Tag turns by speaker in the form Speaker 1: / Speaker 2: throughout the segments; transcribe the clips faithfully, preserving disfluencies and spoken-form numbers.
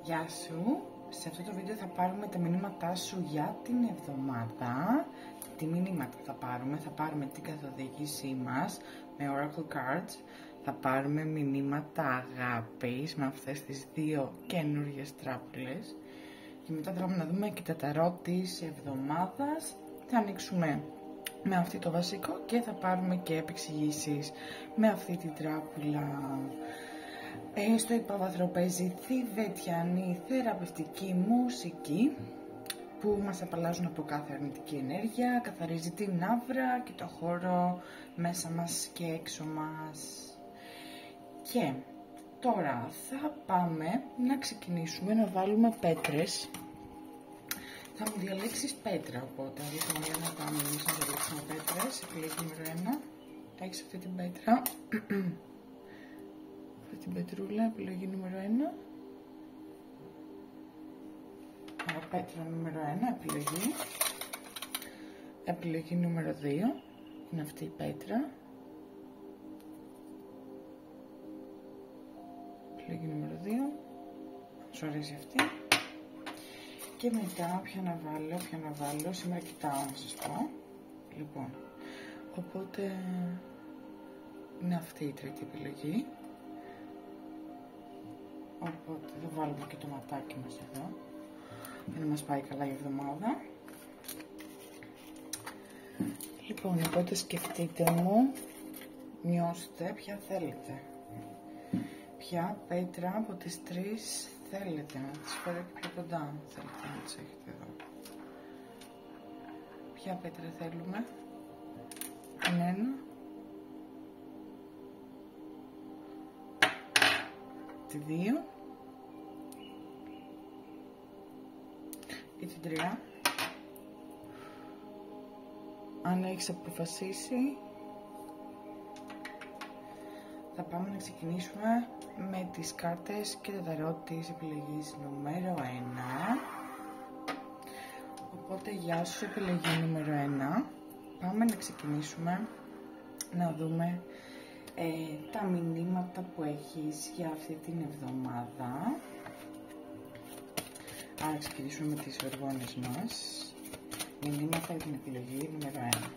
Speaker 1: Γεια σου! Σε αυτό το βίντεο θα πάρουμε τα μηνύματά σου για την εβδομάδα. Τι μηνύματα θα πάρουμε? Θα πάρουμε την καθοδήγησή μας με Oracle Cards. Θα πάρουμε μηνύματα αγάπης με αυτές τις δύο καινούργιες τράπουλες. Και μετά θα να δούμε και τα ταρό της εβδομάδας. Θα ανοίξουμε με αυτή το βασικό και θα πάρουμε και επεξηγήσεις με αυτή την τράπουλα. Ε, στο υπόβαθρο παίζει θηβετιανή θεραπευτική μουσική που μας απαλλάζουν από κάθε αρνητική ενέργεια, καθαρίζει την άβρα και το χώρο μέσα μας και έξω μας. Και τώρα θα πάμε να ξεκινήσουμε να βάλουμε πέτρες. Θα μου διαλέξεις πέτρα, οπότε λοιπόν για να πάμε εμείς να διαλέξουμε πέτρες. Επιλογή νούμερο ένα, έχεις αυτή την πέτρα. Αυτή την πετρούλα, επιλογή νούμερο ένα. Άρα πέτρα νούμερο ένα, επιλογή. Επιλογή νούμερο δύο, είναι αυτή η πέτρα. Επιλογή νούμερο δύο, σου αρέσει αυτή. Και μετά ποια να βάλω, ποια να βάλω, σήμερα κοιτάω να σας πω. Λοιπόν, οπότε είναι αυτή η τρίτη επιλογή. Οπότε θα βάλουμε και το ματάκι μας εδώ, για να μας πάει καλά η εβδομάδα. Λοιπόν, οπότε σκεφτείτε μου, νιώστε ποια θέλετε. Ποια πέτρα από τις τρεις θέλετε, να τις φέρω και πιο κοντά, αν θέλετε να τις έχετε εδώ. Ποια πέτρα θέλουμε? Την ένα, τη δύο ή την τρία. Αν έχεις αποφασίσει, θα πάμε να ξεκινήσουμε με τις κάρτες και τα ταρό της επιλογής νούμερο ένα. Οπότε γεια σου, επιλογή νούμερο ένα. Πάμε να ξεκινήσουμε να δούμε ε, τα μηνύματα που έχεις για αυτή την εβδομάδα. Άρα ξεκινήσουμε με τις οργόνες μας. Μηνύματα για την επιλογή νούμερο ένα.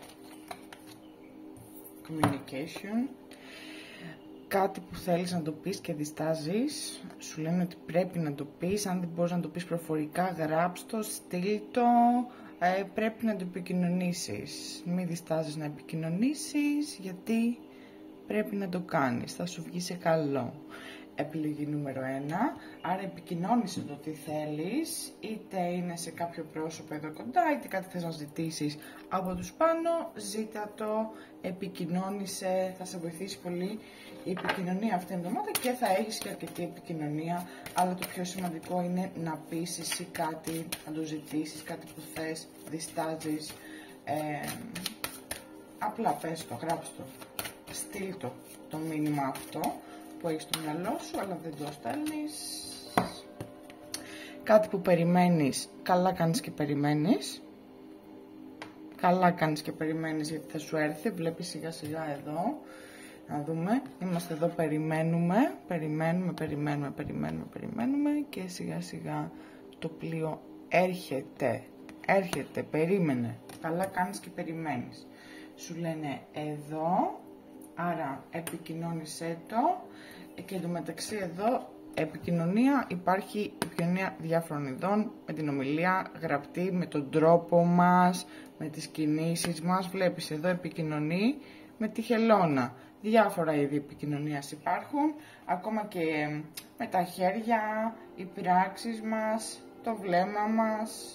Speaker 1: Communication. Κάτι που θέλεις να το πεις και διστάζεις, σου λένε ότι πρέπει να το πεις. Αν δεν μπορείς να το πεις προφορικά, γράψ' το, στείλ' το, ε, πρέπει να το επικοινωνήσεις. Μην διστάζεις να επικοινωνήσεις, γιατί πρέπει να το κάνεις, θα σου βγει σε καλό. Επιλογή νούμερο ένα, άρα επικοινώνησε το τι θέλεις, είτε είναι σε κάποιο πρόσωπο εδώ κοντά, είτε κάτι θες να ζητήσεις από τους πάνω, ζήτα το, επικοινώνησε, θα σε βοηθήσει πολύ η επικοινωνία αυτήν την εβδομάδα και θα έχεις και αρκετή επικοινωνία, αλλά το πιο σημαντικό είναι να πεις εσύ κάτι, να το ζητήσεις, κάτι που θες, διστάζεις, ε, απλά πες το, γράψ' το, στείλ' το, το μήνυμα αυτό που έχεις στο μυαλό σου, αλλά δεν το στέλνεις. Κάτι που περιμένεις, καλά κάνεις και περιμένεις. Καλά κάνεις και περιμένεις, γιατί θα σου έρθει. Βλέπεις σιγά σιγά εδώ. Να δούμε. Είμαστε εδώ, περιμένουμε. Περιμένουμε, περιμένουμε, περιμένουμε, περιμένουμε. Και σιγά σιγά το πλοίο έρχεται. Έρχεται, περίμενε. Καλά κάνεις και περιμένεις. Σου λένε εδώ. Άρα επικοινώνησέ το. Και εντωμεταξύ εδώ επικοινωνία, υπάρχει επικοινωνία διάφορων ειδών, με την ομιλία, γραπτή, με τον τρόπο μας, με τις κινήσεις μας. Βλέπεις εδώ επικοινωνεί με τη χελώνα. Διάφορα είδη επικοινωνίας υπάρχουν, ακόμα και με τα χέρια, οι πράξεις μας, το βλέμμα μας.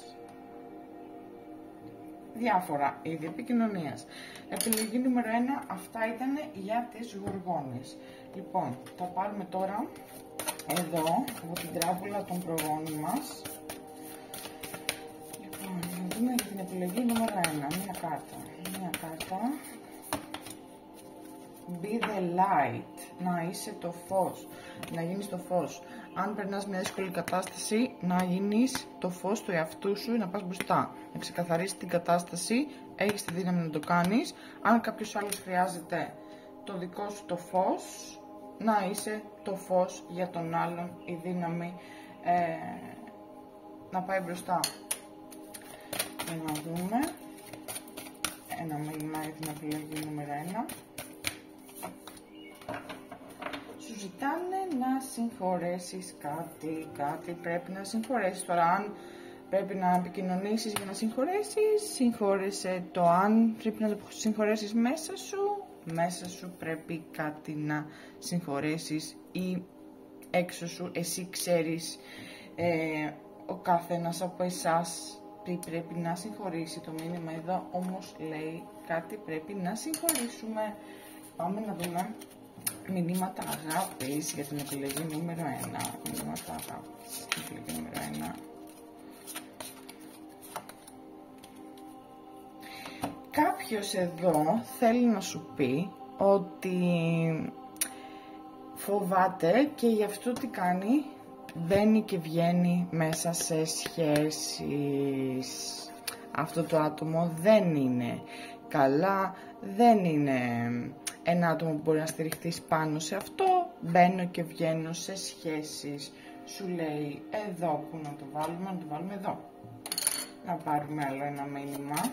Speaker 1: Διάφορα είδη επικοινωνίας. Επιλογή νούμερο ένα, αυτά ήταν για τις γοργόνες. Λοιπόν, θα πάρουμε τώρα εδώ από την τράπουλα των προγόνων μας. Λοιπόν, να δούμε για την επιλογή νούμερο ένα. Μία κάρτα. Μία κάρτα. Be the light. Να είσαι το φως. Να γίνεις το φως. Αν περνάς μια δύσκολη κατάσταση, να γίνεις το φως του εαυτού σου, να πας μπροστά. Να ξεκαθαρίσεις την κατάσταση, έχεις τη δύναμη να το κάνεις. Αν κάποιος άλλος χρειάζεται το δικό σου το φως, να είσαι το φως για τον άλλον, η δύναμη ε, να πάει μπροστά. Για να δούμε. Ένα μήνυμα για την επιλογή νούμερο ένα. Σου ζητάνε να συγχωρέσεις κάτι, κάτι πρέπει να συγχωρέσεις. Τώρα αν πρέπει να επικοινωνήσεις για να συγχωρέσεις, συγχώρεσαι. Το αν πρέπει να το συγχωρέσεις μέσα σου, μέσα σου πρέπει κάτι να συγχωρέσεις ή έξω σου εσύ ξέρεις, ε, ο καθένας από εσάς τι πρέπει να συγχωρήσει. Το μήνυμα εδώ όμως λέει κάτι πρέπει να συγχωρήσουμε. Πάμε να δούμε μηνύματα αγάπης για την επιλογή νούμερο ένα. Μηνύματα αγάπης, επιλογή νούμερο ένα. Κάποιος εδώ θέλει να σου πει ότι φοβάται και γι' αυτό τι κάνει, μπαίνει και βγαίνει μέσα σε σχέσεις. Αυτό το άτομο δεν είναι καλά, δεν είναι ένα άτομο που μπορεί να στηριχτείς πάνω σε αυτό. Μπαίνω και βγαίνω σε σχέσεις. Σου λέει εδώ που να το βάλουμε, να το βάλουμε εδώ. Να πάρουμε άλλο ένα μήνυμα.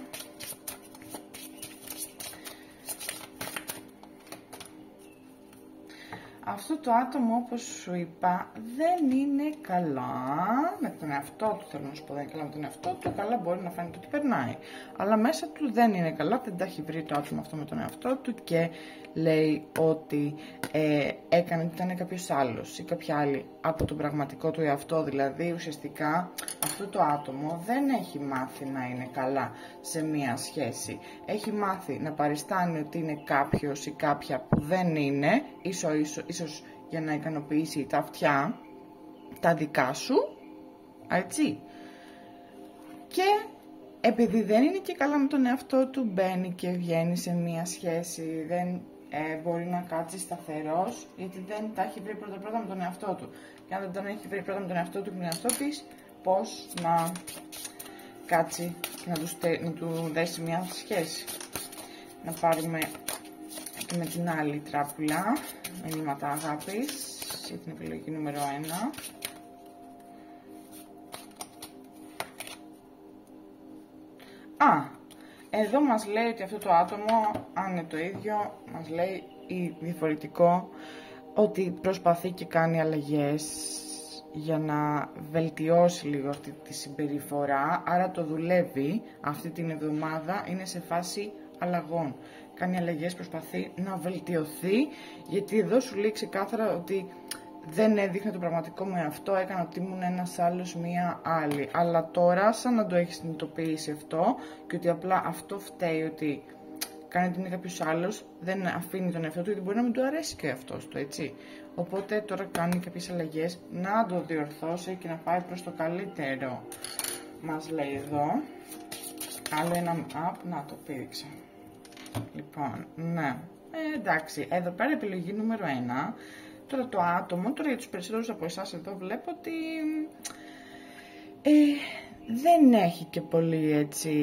Speaker 1: Αυτό το άτομο, όπως σου είπα, δεν είναι καλά με τον εαυτό του. Θέλω να σου πω, δεν είναι καλά με τον εαυτό του. Καλά μπορεί να φαίνεται ότι περνάει, αλλά μέσα του δεν είναι καλά, δεν τα έχει βρει το άτομο αυτό με τον εαυτό του και λέει ότι ε, έκανε ότι ήταν κάποιος άλλος ή κάποια άλλη από τον πραγματικό του εαυτό. Δηλαδή ουσιαστικά αυτό το άτομο δεν έχει μάθει να είναι καλά σε μία σχέση. Έχει μάθει να παριστάνει ότι είναι κάποιος ή κάποια που δεν είναι, ίσως, ίσως, ίσως για να ικανοποιήσει τα αυτιά, τα δικά σου, έτσι. Και επειδή δεν είναι και καλά με τον εαυτό του, μπαίνει και βγαίνει σε μία σχέση, δεν ε, μπορεί να κάτσει σταθερός, γιατί δεν τα έχει βρει πρώτα πρώτα με τον εαυτό του. Και αν δεν τον έχει βρει πρώτα με τον εαυτό του και με τον εαυτό της, πώς να κάτσει να του, να του δέσει μία σχέση. Να πάρουμε και με την άλλη τράπουλα, μηνύματα αγάπης, για την επιλογή νούμερο ένα. Α, εδώ μας λέει ότι αυτό το άτομο, αν είναι το ίδιο, μας λέει ή διαφορετικό, ότι προσπαθεί και κάνει αλλαγές για να βελτιώσει λίγο αυτή τη συμπεριφορά, άρα το δουλεύει αυτή την εβδομάδα, είναι σε φάση αλλαγών. Κάνει αλλαγές, προσπαθεί να βελτιωθεί, γιατί εδώ σου λέει ξεκάθαρα ότι δεν έδειχνε το πραγματικό μου εαυτό, έκανα ότι ήμουν ένας άλλος, μία άλλη. Αλλά τώρα, σαν να το έχει συνειδητοποιήσει αυτό και ότι απλά αυτό φταίει, ότι κάνει ότι είναι κάποιος άλλος, δεν αφήνει τον εαυτό του, γιατί μπορεί να μην του αρέσει και αυτός του, έτσι. Οπότε τώρα κάνει κάποιες αλλαγές να το διορθώσει και να πάει προς το καλύτερο. Μας λέει εδώ. Άλλο ένα app, να το πήδηξα. Λοιπόν, ναι. Ε, εντάξει, εδώ πέρα επιλογή νούμερο ένα. Τώρα το άτομο, τώρα για τους περισσότερους από εσάς εδώ βλέπω ότι ε, δεν έχει και πολύ έτσι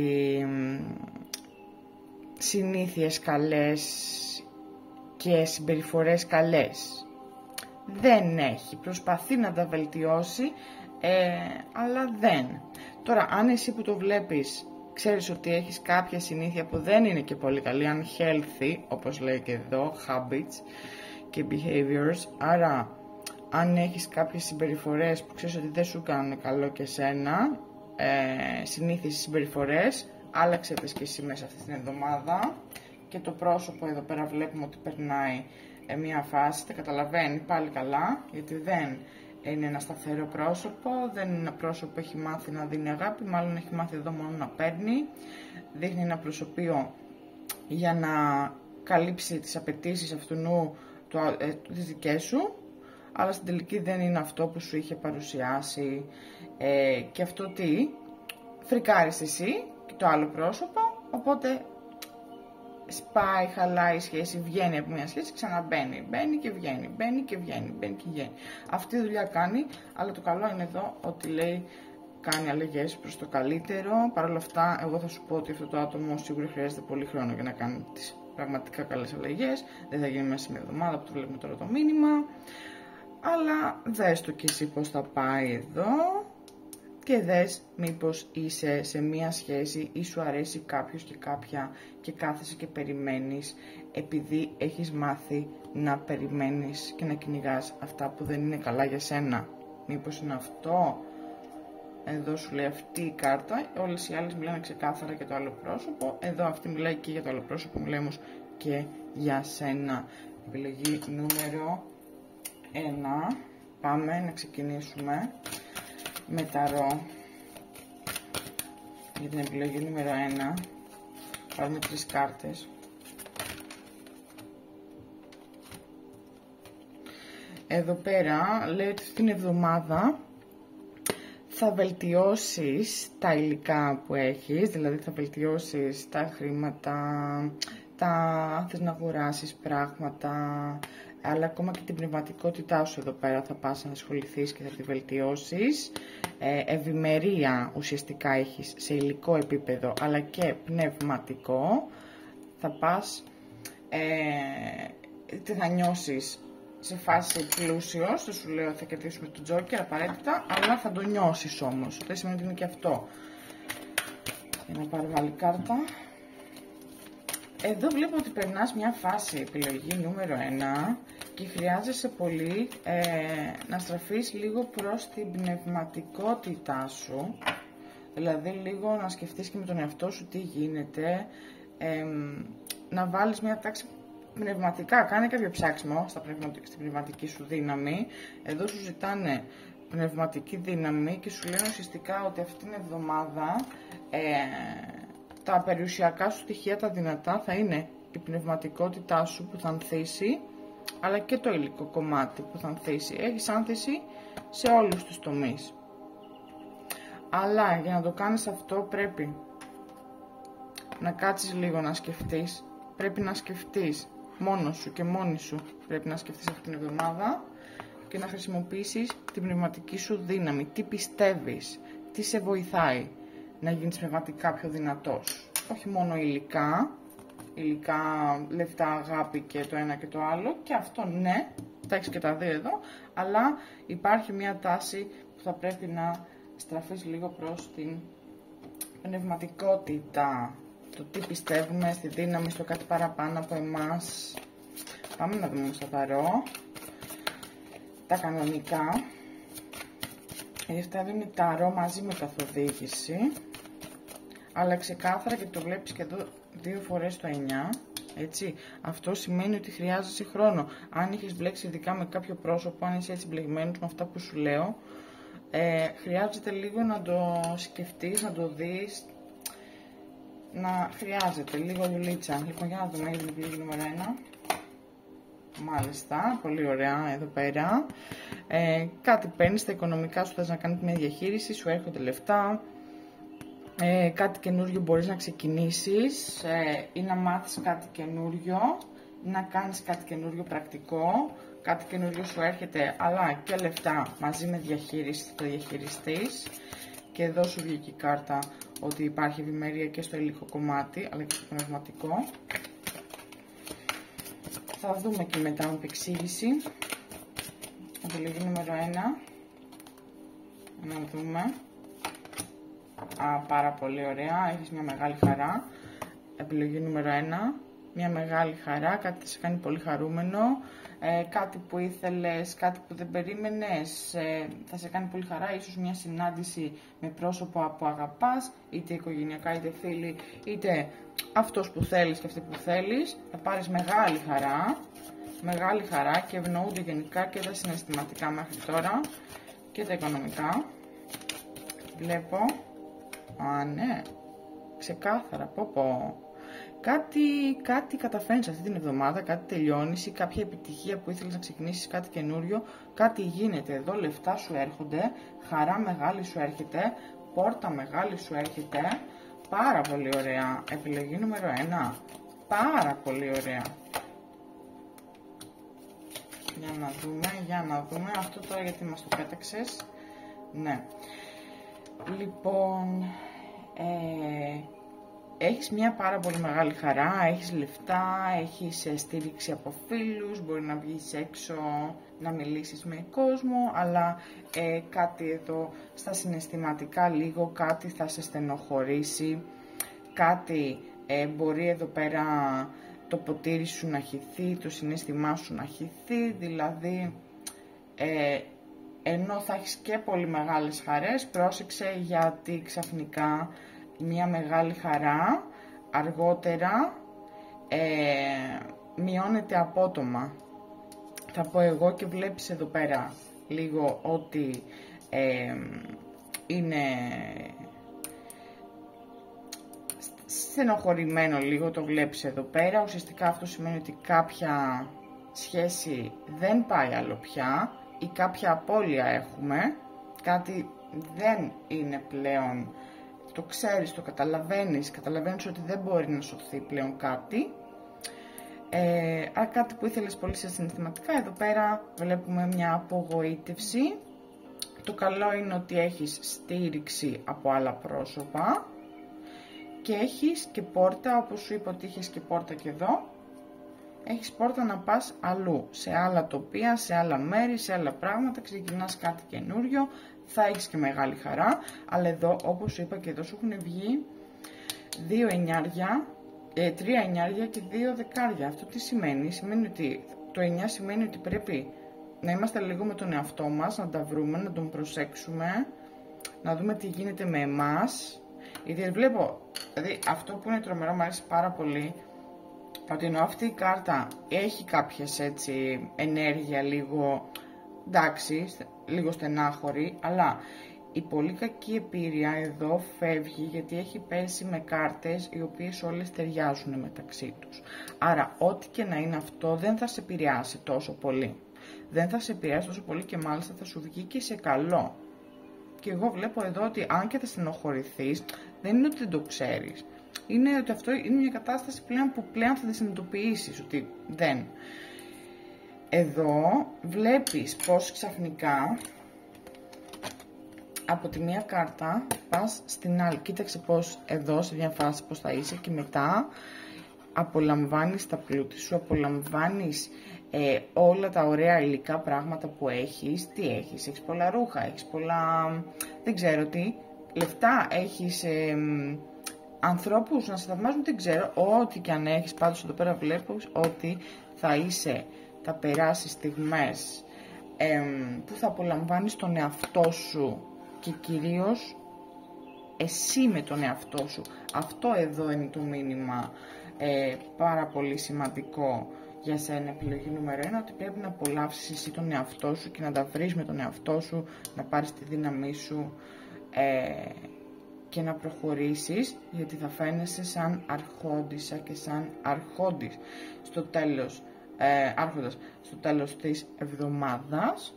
Speaker 1: συνήθειες καλές και συμπεριφορές καλές. Δεν έχει, προσπαθεί να τα βελτιώσει, ε, αλλά δεν. Τώρα αν εσύ που το βλέπεις ξέρεις ότι έχεις κάποια συνήθεια που δεν είναι και πολύ καλή, unhealthy, όπως λέει και εδώ, habits και behaviors, άρα αν έχεις κάποιες συμπεριφορές που ξέρεις ότι δεν σου κάνουν καλό και σένα, ε, συνήθειες συμπεριφορές, άλλαξε τις και εσύ μέσα αυτή την εβδομάδα. Και το πρόσωπο εδώ πέρα βλέπουμε ότι περνάει ε, μια φάση, τα καταλαβαίνει πάλι καλά, γιατί δεν είναι ένα σταθερό πρόσωπο, δεν είναι ένα πρόσωπο που έχει μάθει να δίνει αγάπη, μάλλον έχει μάθει εδώ μόνο να παίρνει. Δείχνει ένα προσωπείο για να καλύψει τις απαιτήσεις αυτού του, ε, τις δικές σου, αλλά στην τελική δεν είναι αυτό που σου είχε παρουσιάσει, ε, και αυτό τι, φρικάρεις εσύ και το άλλο πρόσωπο, οπότε σπάει, χαλάει η σχέση, βγαίνει από μια σχέση, ξαναμπαίνει, μπαίνει και βγαίνει, μπαίνει και βγαίνει, μπαίνει και βγαίνει. Αυτή η δουλειά κάνει, αλλά το καλό είναι εδώ ότι λέει κάνει αλλαγές προς το καλύτερο. Παρ' όλα αυτά, εγώ θα σου πω ότι αυτό το άτομο σίγουρα χρειάζεται πολύ χρόνο για να κάνει τις πραγματικά καλές αλλαγές. Δεν θα γίνει μέσα σε μια εβδομάδα που το βλέπουμε τώρα το μήνυμα. αλλά δες το κι εσύ πώς θα πάει εδώ και δες μήπως είσαι σε μία σχέση ή σου αρέσει κάποιος και κάποια και κάθεσαι και περιμένεις επειδή έχεις μάθει να περιμένεις και να κυνηγάς αυτά που δεν είναι καλά για σένα. Μήπως είναι αυτό? Εδώ σου λέει αυτή η κάρτα, όλες οι άλλες μιλάνε ξεκάθαρα για το άλλο πρόσωπο, εδώ αυτή μιλάει και για το άλλο πρόσωπο, μιλάει όμως και για σένα. Επιλογή νούμερο ένα, πάμε να ξεκινήσουμε με ταρό για την επιλογή νούμερο ένα. Πάρουμε τρεις κάρτες. Εδώ πέρα λέει ότι την εβδομάδα θα βελτιώσεις τα υλικά που έχεις, δηλαδή θα βελτιώσεις τα χρήματα, τα αν θες να αγοράσεις πράγματα, αλλά ακόμα και την πνευματικότητά σου εδώ πέρα θα πας να ασχοληθείς και θα τη βελτιώσεις. Ε, ευημερία ουσιαστικά έχεις σε υλικό επίπεδο, αλλά και πνευματικό. Θα πας, ε, τι θα νιώσεις σε φάση πλούσιος, δεν σου λέω θα κερδίσουμε τον Τζόκερ απαραίτητα, αλλά θα το νιώσεις όμως, δεν σημαίνει ότι είναι και αυτό. Για να πάρουμε άλλη κάρτα. Εδώ βλέπω ότι περνάς μια φάση, επιλογή νούμερο ένα, και χρειάζεσαι πολύ ε, να στραφείς λίγο προς την πνευματικότητά σου, δηλαδή λίγο να σκεφτείς και με τον εαυτό σου τι γίνεται, ε, να βάλεις μια τάξη πνευματικά, κάνε κάποιο ψάξιμο στα πνευματική, στην πνευματική σου δύναμη. Εδώ σου ζητάνε πνευματική δύναμη και σου λένε ουσιαστικά ότι αυτήν την εβδομάδα ε, τα περιουσιακά σου στοιχεία, τα δυνατά, θα είναι η πνευματικότητά σου που θα ανθίσει, αλλά και το υλικό κομμάτι που θα ανθίσει. Έχεις άνθηση σε όλους τους τομείς. Αλλά για να το κάνεις αυτό πρέπει να κάτσεις λίγο να σκεφτείς, πρέπει να σκεφτείς μόνος σου και μόνη σου, πρέπει να σκεφτείς αυτήν την εβδομάδα και να χρησιμοποιήσεις την πνευματική σου δύναμη. Τι πιστεύεις, τι σε βοηθάει να γίνεις πνευματικά πιο δυνατός. Όχι μόνο υλικά, υλικά, λεφτά, αγάπη και το ένα και το άλλο, και αυτό ναι, τα έχεις και τα δύο εδώ, αλλά υπάρχει μια τάση που θα πρέπει να στραφείς λίγο προς την πνευματικότητα. Το τι πιστεύουμε, στη δύναμη, στο κάτι παραπάνω από εμάς. Πάμε να δούμε στο ταρό τα κανονικά. Γιατί αυτά είναι ταρό μαζί με καθοδήγηση, αλλά ξεκάθαρα, και το βλέπεις και εδώ δύο φορές το εννιά, έτσι. Αυτό σημαίνει ότι χρειάζεσαι χρόνο. Αν έχεις μπλέξει ειδικά με κάποιο πρόσωπο, αν είσαι έτσι μπλεγμένος με αυτά που σου λέω, ε, χρειάζεται λίγο να το σκεφτείς, να το δεις, να χρειάζεται λίγο δουλίτσα. Λοιπόν, για να δούμε την επιλογή νούμερο ένα. Μάλιστα, πολύ ωραία εδώ πέρα. Ε, κάτι παίρνεις στα οικονομικά σου, θες να κάνεις μια διαχείριση, σου έρχονται λεφτά. Ε, κάτι καινούριο μπορείς να ξεκινήσεις ε, ή να μάθεις κάτι καινούριο, να κάνεις κάτι καινούριο πρακτικό, κάτι καινούριο σου έρχεται, αλλά και λεφτά μαζί με διαχείριση, το διαχειριστής. Και εδώ σου βγήκε η κάρτα ότι υπάρχει ευημερία και στο υλικό κομμάτι, αλλά και στο πνευματικό. Θα δούμε και μετά με επεξήγηση. Επιλογή νούμερο ένα. Να δούμε. Α, πάρα πολύ ωραία. Έχεις μια μεγάλη χαρά. Επιλογή νούμερο ένα. Μια μεγάλη χαρά. Κάτι θα σε κάνει πολύ χαρούμενο. Ε, κάτι που ήθελες, κάτι που δεν περίμενες, ε, θα σε κάνει πολύ χαρά. Ίσως μια συνάντηση με πρόσωπο που αγαπάς, είτε οικογενειακά είτε φίλοι, είτε αυτός που θέλεις και αυτή που θέλεις. Θα πάρεις μεγάλη χαρά, μεγάλη χαρά, και ευνοούνται γενικά και τα συναισθηματικά μέχρι τώρα και τα οικονομικά. Βλέπω, α ναι, ξεκάθαρα, πω πω. Κάτι, κάτι καταφέρνεις αυτή την εβδομάδα, κάτι τελειώνεις ή κάποια επιτυχία που ήθελες να ξεκινήσεις, κάτι καινούριο, κάτι γίνεται εδώ, λεφτά σου έρχονται, χαρά μεγάλη σου έρχεται, πόρτα μεγάλη σου έρχεται, πάρα πολύ ωραία. Επιλογή νούμερο ένα, πάρα πολύ ωραία. Για να δούμε, για να δούμε, αυτό τώρα γιατί μας το πέταξες, ναι. Λοιπόν, ε... έχεις μια πάρα πολύ μεγάλη χαρά, έχεις λεφτά, έχεις στήριξη από φίλους, μπορεί να βγεις έξω, να μιλήσεις με κόσμο, αλλά ε, κάτι εδώ στα συναισθηματικά λίγο, κάτι θα σε στενοχωρήσει, κάτι ε, μπορεί εδώ πέρα το ποτήρι σου να χυθεί, το συναίσθημά σου να χυθεί, δηλαδή ε, ενώ θα έχεις και πολύ μεγάλες χαρές, πρόσεξε γιατί ξαφνικά μια μεγάλη χαρά αργότερα ε, μειώνεται απότομα. Θα πω εγώ και βλέπεις εδώ πέρα λίγο ότι ε, είναι στενοχωρημένο λίγο, το βλέπεις εδώ πέρα. Ουσιαστικά αυτό σημαίνει ότι κάποια σχέση δεν πάει άλλο πια ή κάποια απώλεια έχουμε, κάτι δεν είναι πλέον, το ξέρεις, το καταλαβαίνεις, καταλαβαίνεις ότι δεν μπορεί να σωθεί πλέον κάτι. Ε, α, κάτι που ήθελες πολύ σε συναισθηματικά, εδώ πέρα βλέπουμε μια απογοήτευση. Το καλό είναι ότι έχεις στήριξη από άλλα πρόσωπα και έχεις και πόρτα, όπως σου είπα ότι είχες και πόρτα και εδώ, έχεις πόρτα να πας αλλού, σε άλλα τοπία, σε άλλα μέρη, σε άλλα πράγματα, ξεκινάς κάτι καινούριο, θα έχεις και μεγάλη χαρά, αλλά εδώ, όπως σου είπα και εδώ σου έχουν βγει δύο εννιάρια, ε, τρία εννιάρια και δύο δεκάρια. Αυτό τι σημαίνει? Σημαίνει ότι το εννιά σημαίνει ότι πρέπει να είμαστε λίγο με τον εαυτό μας, να τα βρούμε, να τον προσέξουμε, να δούμε τι γίνεται με εμάς. Γιατί βλέπω, δηλαδή αυτό που είναι τρομερό, μου αρέσει πάρα πολύ, ότι ενώ αυτή η κάρτα έχει κάποιες έτσι ενέργεια λίγο, εντάξει, λίγο στενάχωρη, αλλά η πολύ κακή εμπειρία εδώ φεύγει γιατί έχει πέσει με κάρτες οι οποίες όλες ταιριάζουν μεταξύ τους. Άρα ό,τι και να είναι αυτό δεν θα σε επηρεάσει τόσο πολύ. Δεν θα σε επηρεάσει τόσο πολύ και μάλιστα θα σου βγει και σε καλό. Και εγώ βλέπω εδώ ότι αν και θα στενοχωρηθείς, δεν είναι ότι δεν το ξέρεις. Είναι ότι αυτό είναι μια κατάσταση πλέον που πλέον θα τη συνειδητοποιήσεις ότι δεν. Εδώ βλέπεις πως ξαφνικά από τη μία κάρτα πας στην άλλη. Κοίταξε πως εδώ σε μια φάση πως θα είσαι και μετά απολαμβάνεις τα πλούτη σου, απολαμβάνεις ε, όλα τα ωραία υλικά πράγματα που έχεις. Τι έχεις? Έχεις πολλά ρούχα, έχεις πολλά, δεν ξέρω τι, λεφτά, έχεις ε, ανθρώπους να σε θαυμάζουν, δεν ξέρω, ό,τι και αν έχεις. Πάντως εδώ πέρα βλέπω ότι θα είσαι, θα περάσεις στιγμές ε, που θα απολαμβάνεις τον εαυτό σου και κυρίως εσύ με τον εαυτό σου. Αυτό εδώ είναι το μήνυμα ε, πάρα πολύ σημαντικό για σένα, επιλογή νούμερο ένα, ότι πρέπει να απολαύσεις εσύ τον εαυτό σου και να τα βρεις με τον εαυτό σου, να πάρεις τη δύναμή σου ε, και να προχωρήσεις, γιατί θα φαίνεσαι σαν αρχόντισσα και σαν αρχόντις στο τέλος, ε, άρχοντας στο τέλος της εβδομάδας.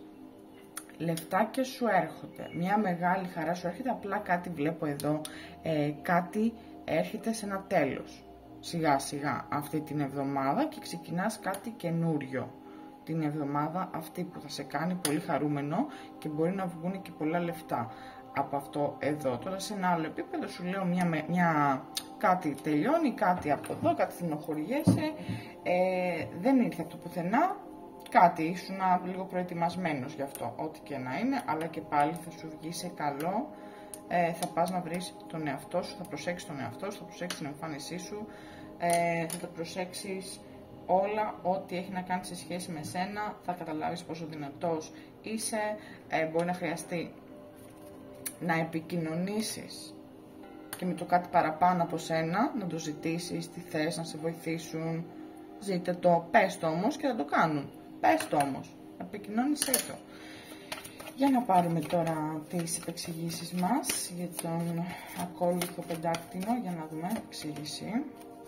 Speaker 1: Λεφτάκια σου έρχονται, μια μεγάλη χαρά σου έρχεται, απλά κάτι βλέπω εδώ, ε, κάτι έρχεται σε ένα τέλος, σιγά σιγά αυτή την εβδομάδα και ξεκινάς κάτι καινούριο την εβδομάδα αυτή που θα σε κάνει πολύ χαρούμενο και μπορεί να βγουν και πολλά λεφτά από αυτό εδώ. Τώρα σε ένα άλλο επίπεδο σου λέω μια, μια, κάτι τελειώνει, κάτι από εδώ, κάτι στενοχωριέσαι, ε, δεν ήρθε από το πουθενά. Κάτι, ήσουν λίγο προετοιμασμένος γι' αυτό, ό,τι και να είναι, αλλά και πάλι θα σου βγει σε καλό, ε, θα πας να βρεις τον εαυτό σου, θα προσέξεις τον εαυτό σου, θα προσέξεις την εμφάνισή σου, ε, θα το προσέξεις όλα ό,τι έχει να κάνει σε σχέση με σένα, θα καταλάβεις πόσο δυνατός είσαι, ε, μπορεί να χρειαστεί να επικοινωνήσεις και με το κάτι παραπάνω από σένα, να το ζητήσεις, τι θες, να σε βοηθήσουν, ζήτε το, πες το όμως και θα το κάνουν. Πες το όμως, επικοινώνησέ το. Για να πάρουμε τώρα τις επεξηγήσεις μας για τον ακόλουθο πεντάκτηνο, για να δούμε εξήγηση.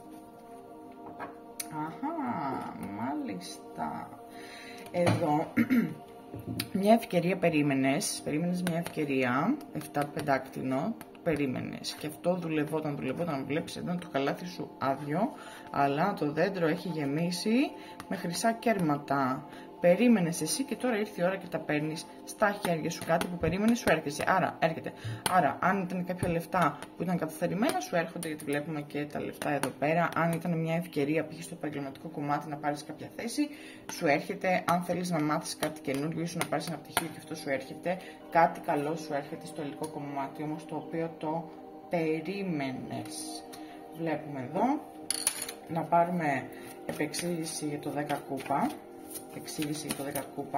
Speaker 1: Αχα, μάλιστα. Εδώ, μια ευκαιρία περίμενες, περίμενες μια ευκαιρία, εφτά πεντάκτηνο, περίμενες. Και αυτό δουλευόταν, δουλευόταν, βλέπεις εδώ το καλάθι σου άδειο, αλλά το δέντρο έχει γεμίσει με χρυσά κέρματα. περίμενες εσύ και τώρα ήρθε η ώρα και τα παίρνεις στα χέρια σου. Κάτι που περίμενες σου έρχεσαι. Άρα, έρχεται. Άρα, αν ήταν κάποια λεφτά που ήταν καθυστερημένα, σου έρχονται, γιατί βλέπουμε και τα λεφτά εδώ πέρα. Αν ήταν μια ευκαιρία, π.χ. στο επαγγελματικό κομμάτι, να πάρεις κάποια θέση, σου έρχεται. Αν θέλεις να μάθεις κάτι καινούργιο, ίσως να πάρεις ένα πτυχίο και αυτό σου έρχεται. Κάτι καλό σου έρχεται στο υλικό κομμάτι, όμως το οποίο το περίμενες. Βλέπουμε εδώ. Να πάρουμε επεξήγηση για το δέκα κούπα. Εξήγηση για το δέκα κούπα.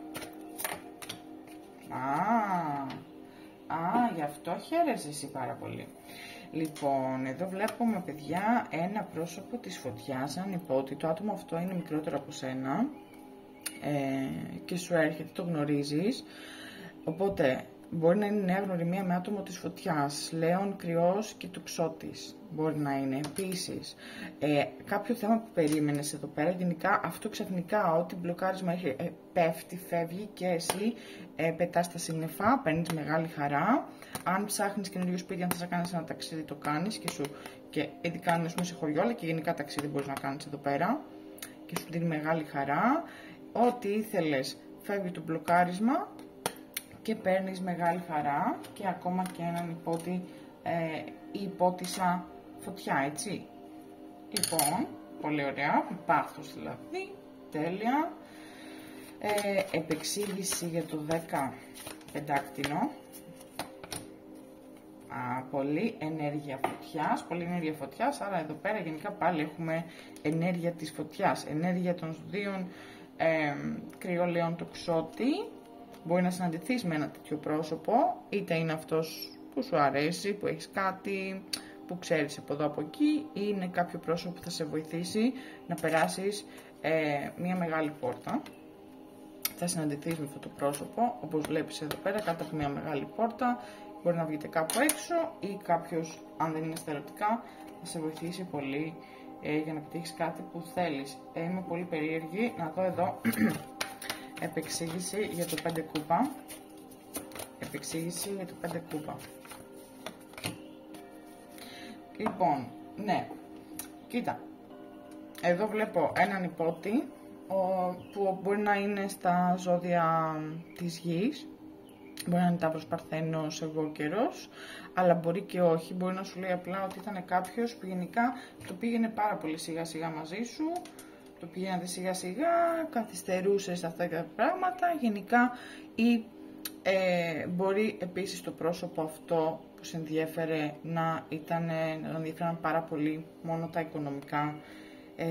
Speaker 1: Α, α, γι' αυτό χαίρεσαι εσύ πάρα πολύ. Λοιπόν, εδώ βλέπουμε, παιδιά, ένα πρόσωπο της φωτιάς, αν υπότι το άτομο αυτό είναι μικρότερο από σένα ε, και σου έρχεται, το γνωρίζεις, οπότε μπορεί να είναι νέα γνωριμία με άτομο της φωτιάς, λέων, κρυός και τοξότης. Μπορεί να είναι επίσης ε, κάποιο θέμα που περίμενες εδώ πέρα. Γενικά αυτό ξαφνικά, ό,τι μπλοκάρισμα έχει, ε, πέφτει, φεύγει και εσύ ε, πετάς τα σύννεφα, παίρνεις μεγάλη χαρά. Αν ψάχνεις καινούριο σπίτι, αν θες να κάνεις ένα ταξίδι, το κάνεις και σου, και ειδικά αν είσαι σε χωριό, αλλά και γενικά ταξίδι μπορείς να κάνεις εδώ πέρα και σου δίνει μεγάλη χαρά. Ό,τι ήθελες φεύγει το μπλοκάρισμα και παίρνεις μεγάλη χαρά και ακόμα και έναν υπότι ε, ή υπότισα φωτιά, έτσι. Λοιπόν, πολύ ωραία, πάθος δηλαδή, τέλεια. Ε, επεξήγηση για το δέκα πεντάκτηνο. Α, πολύ ενέργεια φωτιάς, πολύ ενέργεια φωτιάς, άρα εδώ πέρα γενικά πάλι έχουμε ενέργεια της φωτιάς, ενέργεια των δύο ε, κρυολαίων τοξότη. Μπορεί να συναντηθείς με ένα τέτοιο πρόσωπο, είτε είναι αυτός που σου αρέσει, που έχεις κάτι που ξέρεις από εδώ από εκεί, ή είναι κάποιο πρόσωπο που θα σε βοηθήσει να περάσεις ε, μια μεγάλη πόρτα. Θα συναντηθείς με αυτό το πρόσωπο, όπως βλέπεις εδώ πέρα, κάτω από μια μεγάλη πόρτα. Μπορεί να βγείτε κάπου έξω ή κάποιος, αν δεν είναι στα ερωτικά, θα σε βοηθήσει πολύ ε, για να πετύχεις κάτι που θέλεις. Ε, είμαι πολύ περίεργη να δω εδώ επεξήγηση για το πέντε κούπα. Επεξήγηση για το πέντε κούπα. Λοιπόν, ναι, κοίτα, εδώ βλέπω έναν υπότι που μπορεί να είναι στα ζώδια της γης. Μπορεί να είναι Ταύρος, Παρθένος, εγώ καιρός, αλλά μπορεί και όχι. Μπορεί να σου λέει απλά ότι ήταν κάποιος που γενικά το πήγαινε πάρα πολύ σιγά σιγά μαζί σου, το πήγαινε σιγά σιγά, καθυστερούσε σε αυτά τα πράγματα γενικά, ή ε, μπορεί επίσης το πρόσωπο αυτό που σε ενδιέφερε να ήταν, να ενδιαφέραν πάρα πολύ μόνο τα οικονομικά ε,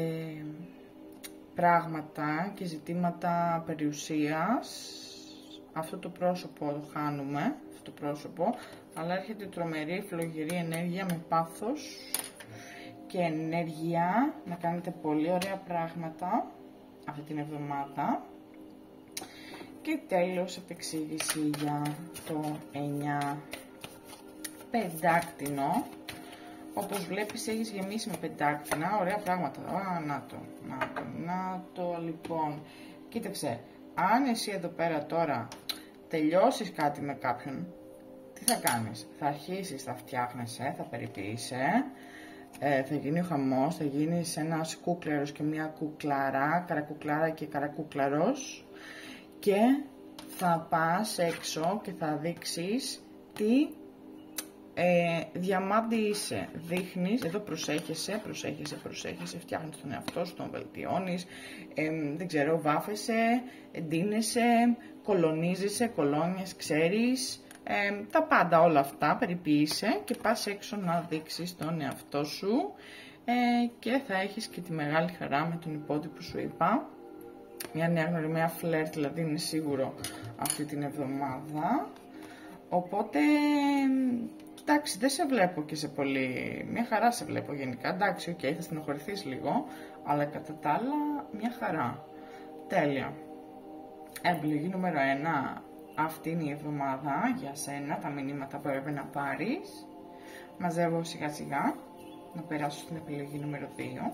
Speaker 1: πράγματα και ζητήματα περιουσίας. Αυτό το πρόσωπο το χάνουμε, αυτό το πρόσωπο, αλλά έρχεται τρομερή, φλογερή ενέργεια με πάθος και ενέργεια να κάνετε πολύ ωραία πράγματα αυτή την εβδομάδα. Και τέλος επεξήγηση για το εννιά πεντάκτηνο. Όπως βλέπεις έχεις γεμίσει με πεντάκτηνα, ωραία πράγματα. Α, να το, να το, να το, λοιπόν. Κοίταξε, αν εσύ εδώ πέρα τώρα τελειώσεις κάτι με κάποιον, τι θα κάνεις? Θα αρχίσεις, θα φτιάχνεσαι, θα περιποιείσαι, ε, θα γίνει ο χαμός, θα γίνεις ένας κούκλερος και μια κουκλάρα, καρακουκλάρα και καρακούκλαρος, και θα πας έξω και θα δείξεις τι ε, διαμάντι είσαι. Δείχνεις, εδώ προσέχεσαι, προσέχεσαι, προσέχεσαι, φτιάχνεις τον εαυτό σου, τον βελτιώνεις, ε, δεν ξέρω, βάφεσαι, εντείνεσαι, κολονίζεσαι, κολόνιες, ξέρεις, ε, τα πάντα όλα αυτά, περιποίησαι και πας έξω να δείξεις τον εαυτό σου ε, και θα έχεις και τη μεγάλη χαρά με τον υπότι που σου είπα. Μια νέα γνωριμία φλερτ, δηλαδή είναι σίγουρο αυτή την εβδομάδα. Οπότε, εντάξει, δεν σε βλέπω και σε πολύ, μια χαρά σε βλέπω γενικά. Εντάξει, οκ, okay, θα στενοχωρηθείς λίγο, αλλά κατά τα άλλα, μια χαρά. Τέλεια. Επιλογή νούμερο ένα, αυτή είναι η εβδομάδα για σένα, τα μηνύματα που έπρεπε να πάρεις. Μαζεύω σιγά σιγά, να περάσω στην επιλογή νούμερο δύο.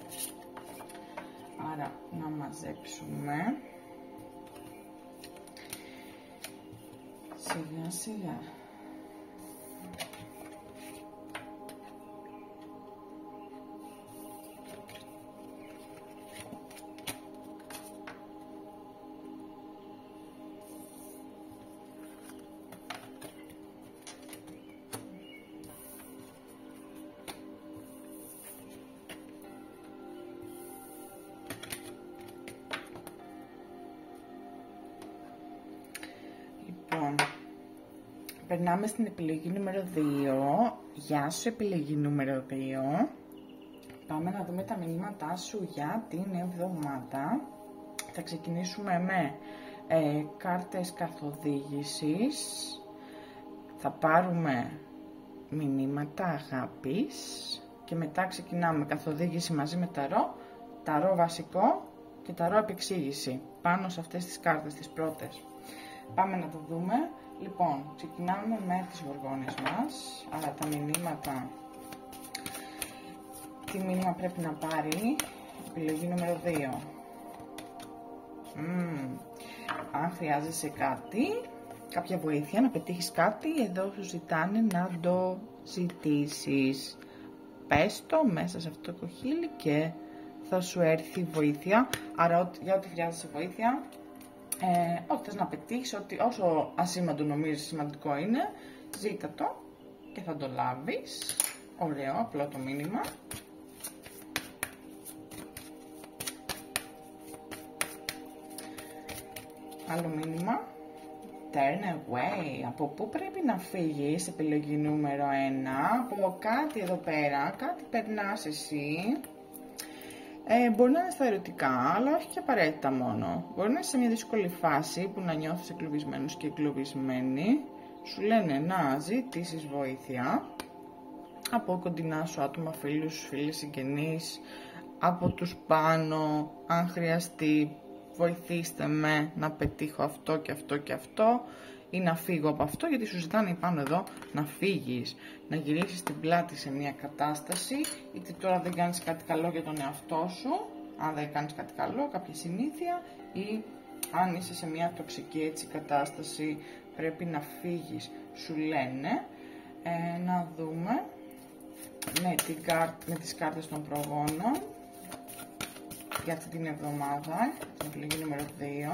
Speaker 1: Άρα, να μαζέψουμε σιγά σιγά. περνάμε στην επιλογή νούμερο δύο. Γεια σου επιλογή νούμερο δύο. Πάμε να δούμε τα μηνύματά σου για την εβδομάδα. Θα ξεκινήσουμε με ε, κάρτες καθοδήγησης. Θα πάρουμε μηνύματα αγάπης και μετά ξεκινάμε καθοδήγηση μαζί με ταρό, ταρό βασικό και ταρό επεξήγηση πάνω σε αυτές τις κάρτες τις πρώτες. Πάμε να το δούμε. Λοιπόν, ξεκινάμε με τις γοργόνες μας, άρα τα μηνύματα, τι μήνυμα πρέπει να πάρει, επιλογή νούμερο δύο. Mm. Αν χρειάζεσαι κάτι, κάποια βοήθεια, να πετύχεις κάτι, εδώ σου ζητάνε να το ζητήσεις. Πες το μέσα σε αυτό το κοχύλι και θα σου έρθει βοήθεια, άρα για ό,τι χρειάζεσαι βοήθεια, ε, ό,τι θες να πετύχεις, ότι όσο ασήμαντο νομίζεις σημαντικό είναι, ζήτα το και θα το λάβεις. Ωραίο, απλό το μήνυμα. Άλλο μήνυμα. Turn away. Από πού πρέπει να φύγεις, επιλογή νούμερο ένα. Από κάτι εδώ πέρα, κάτι περνάς εσύ. Ε, μπορεί να είναι στα ερωτικά, αλλά όχι και απαραίτητα μόνο. Μπορεί να είσαι σε μια δύσκολη φάση που να νιώθεις εγκλωβισμένος και εγκλωβισμένη. Σου λένε να ζητήσεις βοήθεια από κοντινά σου άτομα, φίλους, φίλες, συγγενείς, από τους πάνω, αν χρειαστεί. Βοηθήστε με να πετύχω αυτό και αυτό και αυτό ή να φύγω από αυτό, γιατί σου ζητάνε πάνω εδώ να φύγεις, να γυρίσεις την πλάτη σε μια κατάσταση, είτε τώρα δεν κάνεις κάτι καλό για τον εαυτό σου, αν δεν κάνεις κάτι καλό, κάποια συνήθεια, ή αν είσαι σε μια τοξική έτσι κατάσταση πρέπει να φύγεις, σου λένε. Ε, να δούμε με, την κάρ, με τις κάρτες των προγόνων για αυτή την εβδομάδα, την επιλογή νούμερο δύο.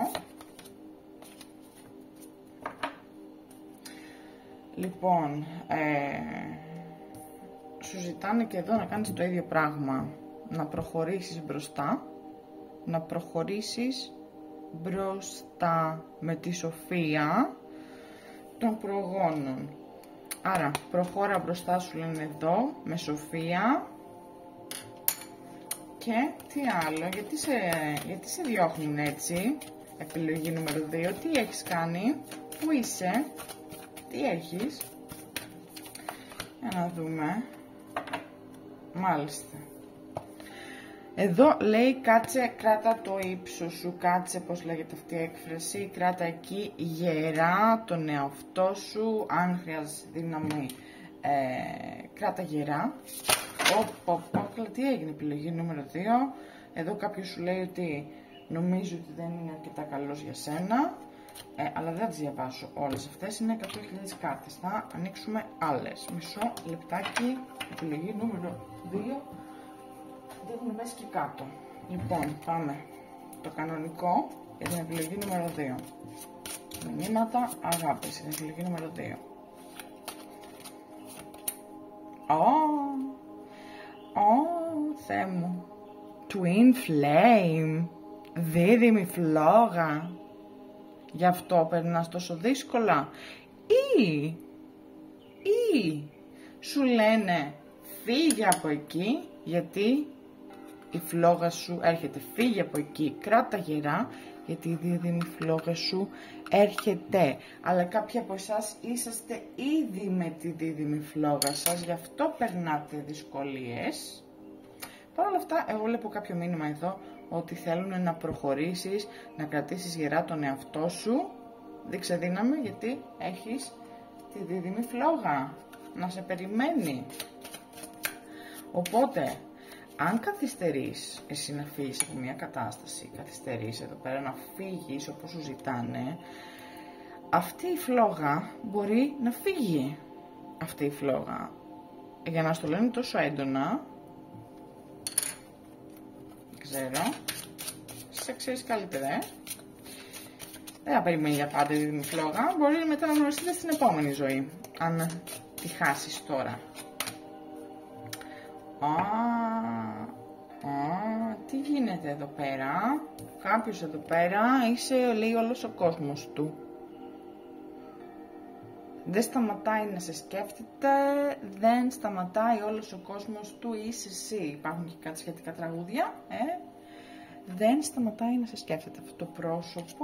Speaker 1: Λοιπόν, ε, σου ζητάνε και εδώ να κάνεις το ίδιο πράγμα, να προχωρήσεις μπροστά, να προχωρήσεις μπροστά με τη σοφία των προγόνων. Άρα, προχώρα μπροστά σου λένε εδώ, με σοφία. Και τι άλλο, γιατί σε, γιατί σε διώχνουν έτσι, επιλογή νούμερο δύο, τι έχεις κάνει, πού είσαι, τι έχεις, για να δούμε, μάλιστα. Εδώ λέει κάτσε, κράτα το ύψος σου, κάτσε, πώς λέγεται αυτή η έκφραση, κράτα εκεί γερά τον εαυτό σου, αν χρειάζεσαι δύναμη, ε, κράτα γερά. Ωπ, τι έγινε, επιλογή νούμερο δύο. Εδώ κάποιος σου λέει ότι νομίζω ότι δεν είναι αρκετά καλός για σένα, ε, αλλά δεν θα τις διαβάσω όλες αυτές, είναι εκατό χιλιάδες κάρτες. Θα ανοίξουμε άλλες. Μισό λεπτάκι, επιλογή νούμερο δύο. Δεν έχουμε μέσα και κάτω. Λοιπόν, πάμε το κανονικό για την επιλογή νούμερο δύο. Μηνύματα αγάπης, την επιλογή νούμερο δύο. Oh. Ω, Θεέ μου, Twin Flame, δίδυμη φλόγα, γι' αυτό περνάς τόσο δύσκολα, ή, ή, σου λένε φύγε από εκεί, γιατί η φλόγα σου έρχεται, φύγε από εκεί, κράτα γερά, γιατί η δίδυμη φλόγα σου έρχεται. Αλλά κάποιοι από εσάς είσαστε ήδη με τη δίδυμη φλόγα σας, γι' αυτό περνάτε δυσκολίες. Παρ' όλα αυτά, εγώ βλέπω κάποιο μήνυμα εδώ, ότι θέλουν να προχωρήσεις, να κρατήσεις γερά τον εαυτό σου. Δείξε δύναμη, γιατί έχεις τη δίδυμη φλόγα να σε περιμένει. Οπότε, αν καθυστερείς εσύ να φύγεις από μια κατάσταση, καθυστερείς εδώ πέρα να φύγεις όπως σου ζητάνε, αυτή η φλόγα μπορεί να φύγει. Αυτή η φλόγα. Για να στο λένε τόσο έντονα, ξέρω, σε ξέρεις καλύτερα, ε. Δεν θα περιμένει για πάντα η φλόγα, μπορεί μετά να γνωριστείτε στην επόμενη ζωή, αν τη χάσεις τώρα. Α, α, τι γίνεται εδώ πέρα, κάποιος εδώ πέρα είσαι, λέει, όλος ο κόσμος του. δεν σταματάει να σε σκέφτεται, δεν σταματάει όλος ο κόσμος του, είσαι εσύ. Υπάρχουν και κάτι σχετικά τραγούδια, ε. Δεν σταματάει να σε σκέφτεται αυτό το πρόσωπο.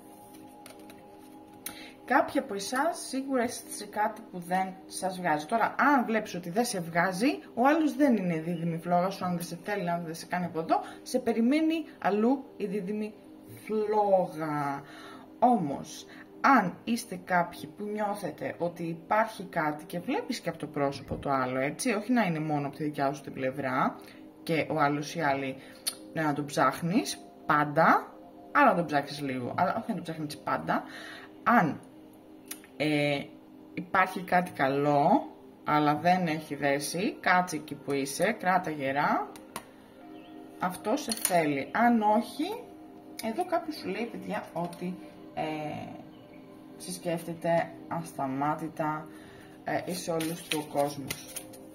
Speaker 1: Κάποιοι από εσάς σίγουρα είστε σε κάτι που δεν σας βγάζει. Τώρα, αν βλέπεις ότι δεν σε βγάζει, ο άλλος δεν είναι η δίδυμη φλόγα σου, αν δεν σε θέλει, αν δεν σε κάνει από εδώ, σε περιμένει αλλού η δίδυμη φλόγα. Όμως, αν είστε κάποιοι που νιώθετε ότι υπάρχει κάτι και βλέπεις και από το πρόσωπο το άλλο, έτσι, όχι να είναι μόνο από τη δικιά σου την πλευρά και ο άλλος ή άλλοι να τον ψάχνεις πάντα, αλλά να τον ψάχνεις λίγο, αλλά όχι να τον ψάχνεις πάντα. Αν ε, υπάρχει κάτι καλό, αλλά δεν έχει δέσει, κάτσε εκεί που είσαι, κράτα γερά, αυτό σε θέλει. Αν όχι, εδώ κάποιος σου λέει, παιδιά, ότι ε, σε σκέφτεται ασταμάτητα ε, είσαι όλος του ο κόσμος.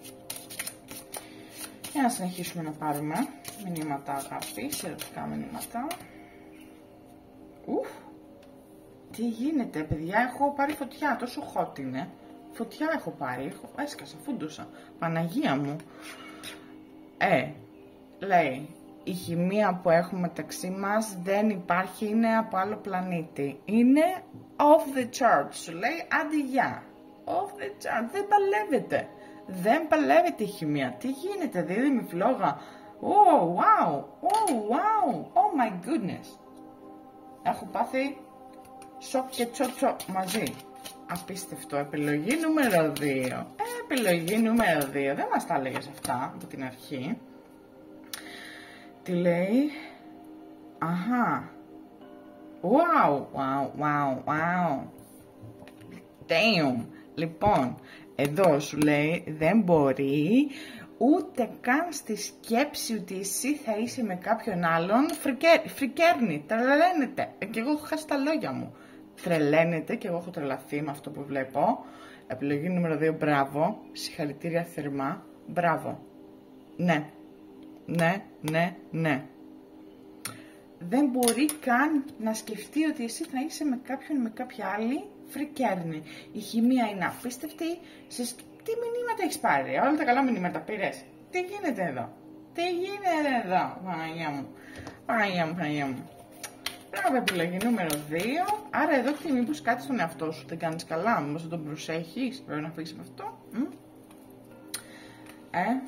Speaker 1: Για να συνεχίσουμε να πάρουμε μηνύματα αγάπης, ερωτικά μηνύματα. Ουφ, τι γίνεται παιδιά, έχω πάρει φωτιά, τόσο hot είναι. Φωτιά έχω πάρει, έχω, έσκασα, φούντωσα, Παναγία μου. Ε, λέει, η χημεία που έχουμε μεταξύ μας δεν υπάρχει, είναι από άλλο πλανήτη. Είναι off the charts, σου λέει, άντε γεια. Off the charts, δεν παλεύεται. Δεν παλεύεται η χημεία. Τι γίνεται, δίδυμη φλόγα. Oh, wow, oh, wow, oh my goodness. Έχω πάθει σοκ και τσότσο μαζί. Απίστευτο. Επιλογή νούμερο δύο. Ε, επιλογή νούμερο δύο. Δεν μας τα έλεγες αυτά από την αρχή. Τι λέει. Αχα. Wow, wow, wow, wow. Damn. Λοιπόν, εδώ σου λέει δεν μπορεί ούτε καν στη σκέψη ότι εσύ θα είσαι με κάποιον άλλον. Φρικέρ, φρικέρνει, τρελαίνεται. Και εγώ έχω χάσει τα λόγια μου. Τρελαίνεται και εγώ έχω τρελαθεί με αυτό που βλέπω. Επιλογή νούμερο δύο, μπράβο. Συγχαρητήρια θερμά. Μπράβο. Ναι. Ναι, ναι, ναι. Δεν μπορεί καν να σκεφτεί ότι εσύ θα είσαι με κάποιον, με κάποια άλλη. Φρικέρνει. Η χημεία είναι απίστευτη. Σε... Τι μηνύματα έχεις πάρει, όλα τα καλά μηνύματα πήρες. Τι γίνεται εδώ. Τι γίνεται εδώ, Παναγία μου. Παναγία μου, Παναγία μου. Μπράβο, επιλογή νούμερο δύο. Άρα εδώ και μήπως κάτι στον εαυτό σου δεν κάνεις καλά, μήπως δεν τον προσέχεις, πρέπει να φύγεις με αυτό. Μ? Ε.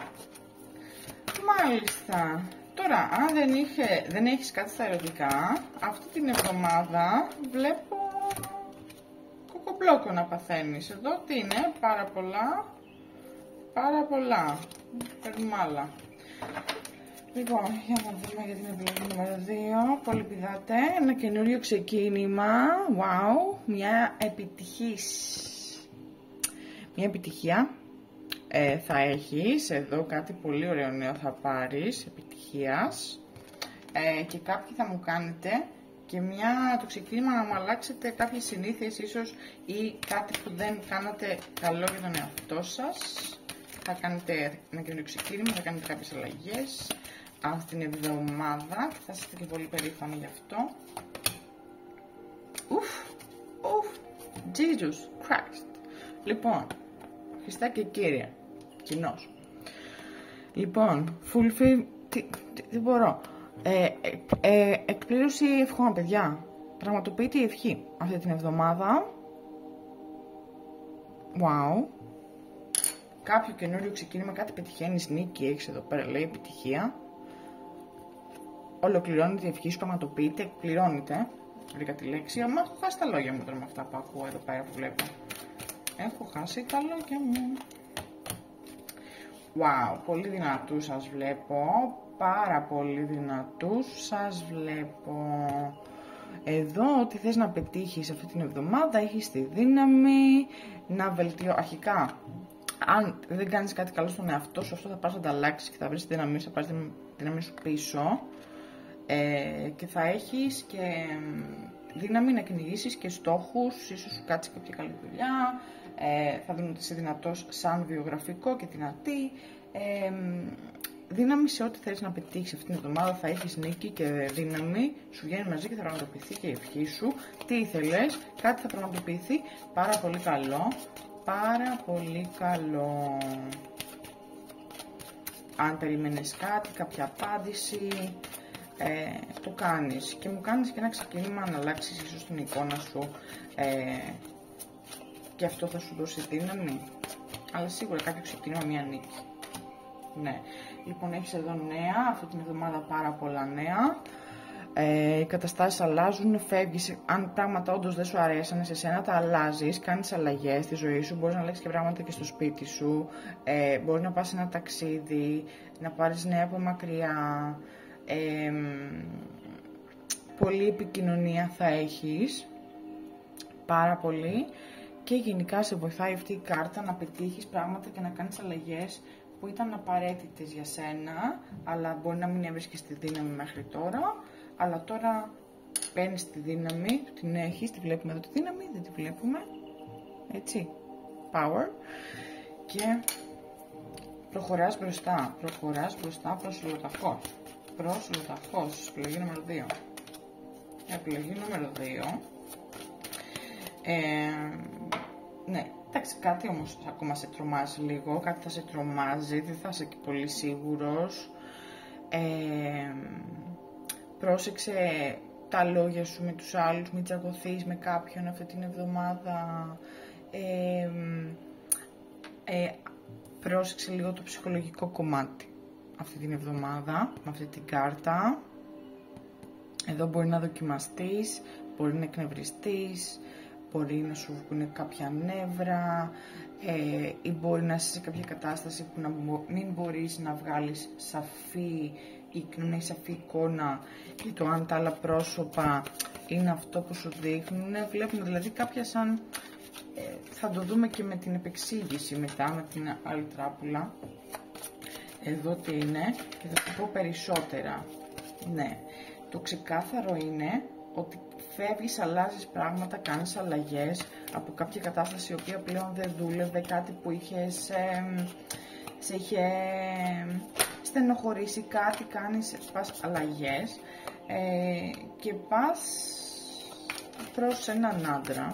Speaker 1: Μάλιστα. Τώρα, αν δεν, είχε, δεν έχεις κάτι στα ερωτικά, αυτή την εβδομάδα βλέπω κοκομπλόκο να παθαίνεις. Εδώ τι είναι, πάρα πολλά, πάρα πολλά. Παίρνουμε άλλα. Λοιπόν, για να δούμε για την επιλογή νούμερο δύο. Πολύ πηδάτε. Ένα καινούριο ξεκίνημα. Wow. Μια επιτυχής. Μια επιτυχία. Ε, θα έχεις. Εδώ κάτι πολύ ωραίο νέο θα πάρεις. Επιτυχίας. Ε, και κάποιοι θα μου κάνετε και μια, το ξεκίνημα να μου αλλάξετε κάποιες συνήθειες ίσως ή κάτι που δεν κάνατε καλό για τον εαυτό σας. Θα κάνετε ένα καινούριο ξεκίνημα, θα κάνετε κάποιες αλλαγές αυτή την εβδομάδα και θα είστε και πολύ περήφανοι γι' αυτό. Ουφ, ουφ, Jesus Christ. Λοιπόν, Χριστά και Κύριε, κοινός. Λοιπόν, fulfill, τι, τι, τι μπορώ. Ε, ε, ε, εκπλήρωση ευχών, παιδιά. Πραγματοποιείται η ευχή αυτή την εβδομάδα. Wow. Κάποιο καινούριο ξεκίνημα, κάτι πετυχαίνεις, νίκη έχεις εδώ πέρα, λέει επιτυχία. Ολοκληρώνεται η ευχή σου, πραγματοποιείται, εκπληρώνεται. Βρήκα τη λέξη, αλλά έχω χάσει τα λόγια μου τώρα με αυτά που ακούω εδώ πέρα που βλέπω. Έχω χάσει τα λόγια μου. Wow, πολύ δυνατούς σας βλέπω. Πάρα πολύ δυνατούς σας βλέπω. Εδώ ό,τι θες να πετύχεις αυτή την εβδομάδα έχεις τη δύναμη να βελτιώ. Αρχικά, αν δεν κάνεις κάτι καλό στον εαυτό σου, αυτό θα πάρεις να τα αλλάξεις και θα βρεις τη δύναμη σου, θα πάρεις τη δύναμη σου πίσω ε, και θα έχεις και δύναμη να κυνηγήσεις και στόχους, ίσως σου κάτσει κάποια καλή δουλειά, ε, θα δουν ότι είσαι δυνατός σαν βιογραφικό και δυνατή. Ε, δύναμη σε ό,τι θέλεις να πετύχεις αυτήν την εβδομάδα. Θα έχεις νίκη και δύναμη, σου βγαίνει μαζί και θα πραγματοποιηθεί και η ευχή σου. Τι ήθελες, κάτι θα πραγματοποιηθεί, πάρα πολύ καλό, πάρα πολύ καλό. Αν περίμενες κάτι, κάποια απάντηση, ε, το κάνεις και μου κάνεις και ένα ξεκίνημα να αλλάξεις ίσως την εικόνα σου ε, και αυτό θα σου δώσει δύναμη, αλλά σίγουρα κάποιο ξεκίνημα, μια νίκη. Ναι, λοιπόν έχεις εδώ νέα, αυτή την εβδομάδα πάρα πολλά νέα. Ε, οι καταστάσεις αλλάζουν, φεύγεις, αν πράγματα όντως δεν σου αρέσανε σε σένα τα αλλάζεις, κάνεις αλλαγές στη ζωή σου, μπορείς να αλλάξεις και πράγματα και στο σπίτι σου, ε, μπορείς να πας σε ένα ταξίδι, να πάρεις νέα από μακριά, ε, πολλή επικοινωνία θα έχεις, πάρα πολύ, και γενικά σε βοηθάει αυτή η κάρτα να πετύχεις πράγματα και να κάνεις αλλαγές που ήταν απαραίτητες για σένα, αλλά μπορεί να μην έβρισκες τη δύναμη μέχρι τώρα, αλλά τώρα παίρνεις τη δύναμη, την έχεις, τη βλέπουμε εδώ τη δύναμη, δεν τη βλέπουμε, έτσι, power, και προχωράς μπροστά, προχωράς μπροστά προς ολοταχώς, προς ολοταχώς, επιλογή νούμερο δύο, επιλογή νούμερο δύο, ε, ναι, εντάξει, κάτι όμως ακόμα σε τρομάζει λίγο, κάτι θα σε τρομάζει, δεν θα είσαι και πολύ σίγουρος, ε, πρόσεξε τα λόγια σου με τους άλλους, μην τσακωθείς με κάποιον αυτή την εβδομάδα, ε, ε, πρόσεξε λίγο το ψυχολογικό κομμάτι αυτή την εβδομάδα, με αυτή την κάρτα. Εδώ μπορεί να δοκιμαστείς, μπορεί να εκνευριστείς, μπορεί να σου βγουν κάποια νεύρα, ε, ή μπορεί να είσαι σε κάποια κατάσταση που να μην μπορείς να βγάλεις σαφή ή να έχει σαφή εικόνα για το αν τα άλλα πρόσωπα είναι αυτό που σου δείχνουν. Βλέπουμε δηλαδή κάποια σαν, ε, θα το δούμε και με την επεξήγηση μετά, με την άλλη τράπουλα. Εδώ τι είναι και θα σου πω περισσότερα. Ναι, το ξεκάθαρο είναι ότι φεύγεις, αλλάζεις πράγματα, κάνεις αλλαγές από κάποια κατάσταση η οποία πλέον δεν δούλευε, κάτι που είχες, ε, σε είχε στενοχωρήσει, κάτι κάνεις, πας αλλαγές ε, και πας προς έναν άντρα.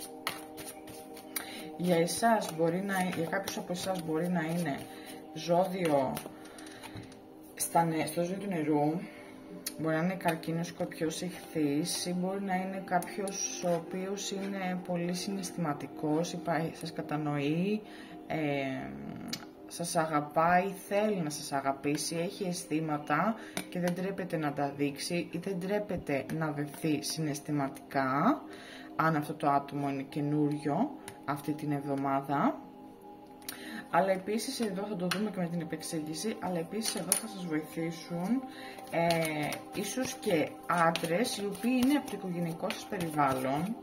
Speaker 1: Για εσάς μπορεί να, για κάποιους από εσάς μπορεί να είναι ζώδιο στα, στο ζώδιο του νερού, μπορεί να είναι καρκίνος, σκορπιός, ηχθής, ή μπορεί να είναι κάποιος ο οποίος είναι πολύ συναισθηματικός, σας κατανοεί, ε, σας αγαπάει, θέλει να σας αγαπήσει, έχει αισθήματα και δεν τρέπεται να τα δείξει ή δεν τρέπεται να δεθεί συναισθηματικά, αν αυτό το άτομο είναι καινούριο αυτή την εβδομάδα. Αλλά επίσης εδώ θα το δούμε και με την επεξήγηση, αλλά επίσης εδώ θα σας βοηθήσουν ε, ίσως και άντρες οι οποίοι είναι από το οικογενειακό σας περιβάλλον.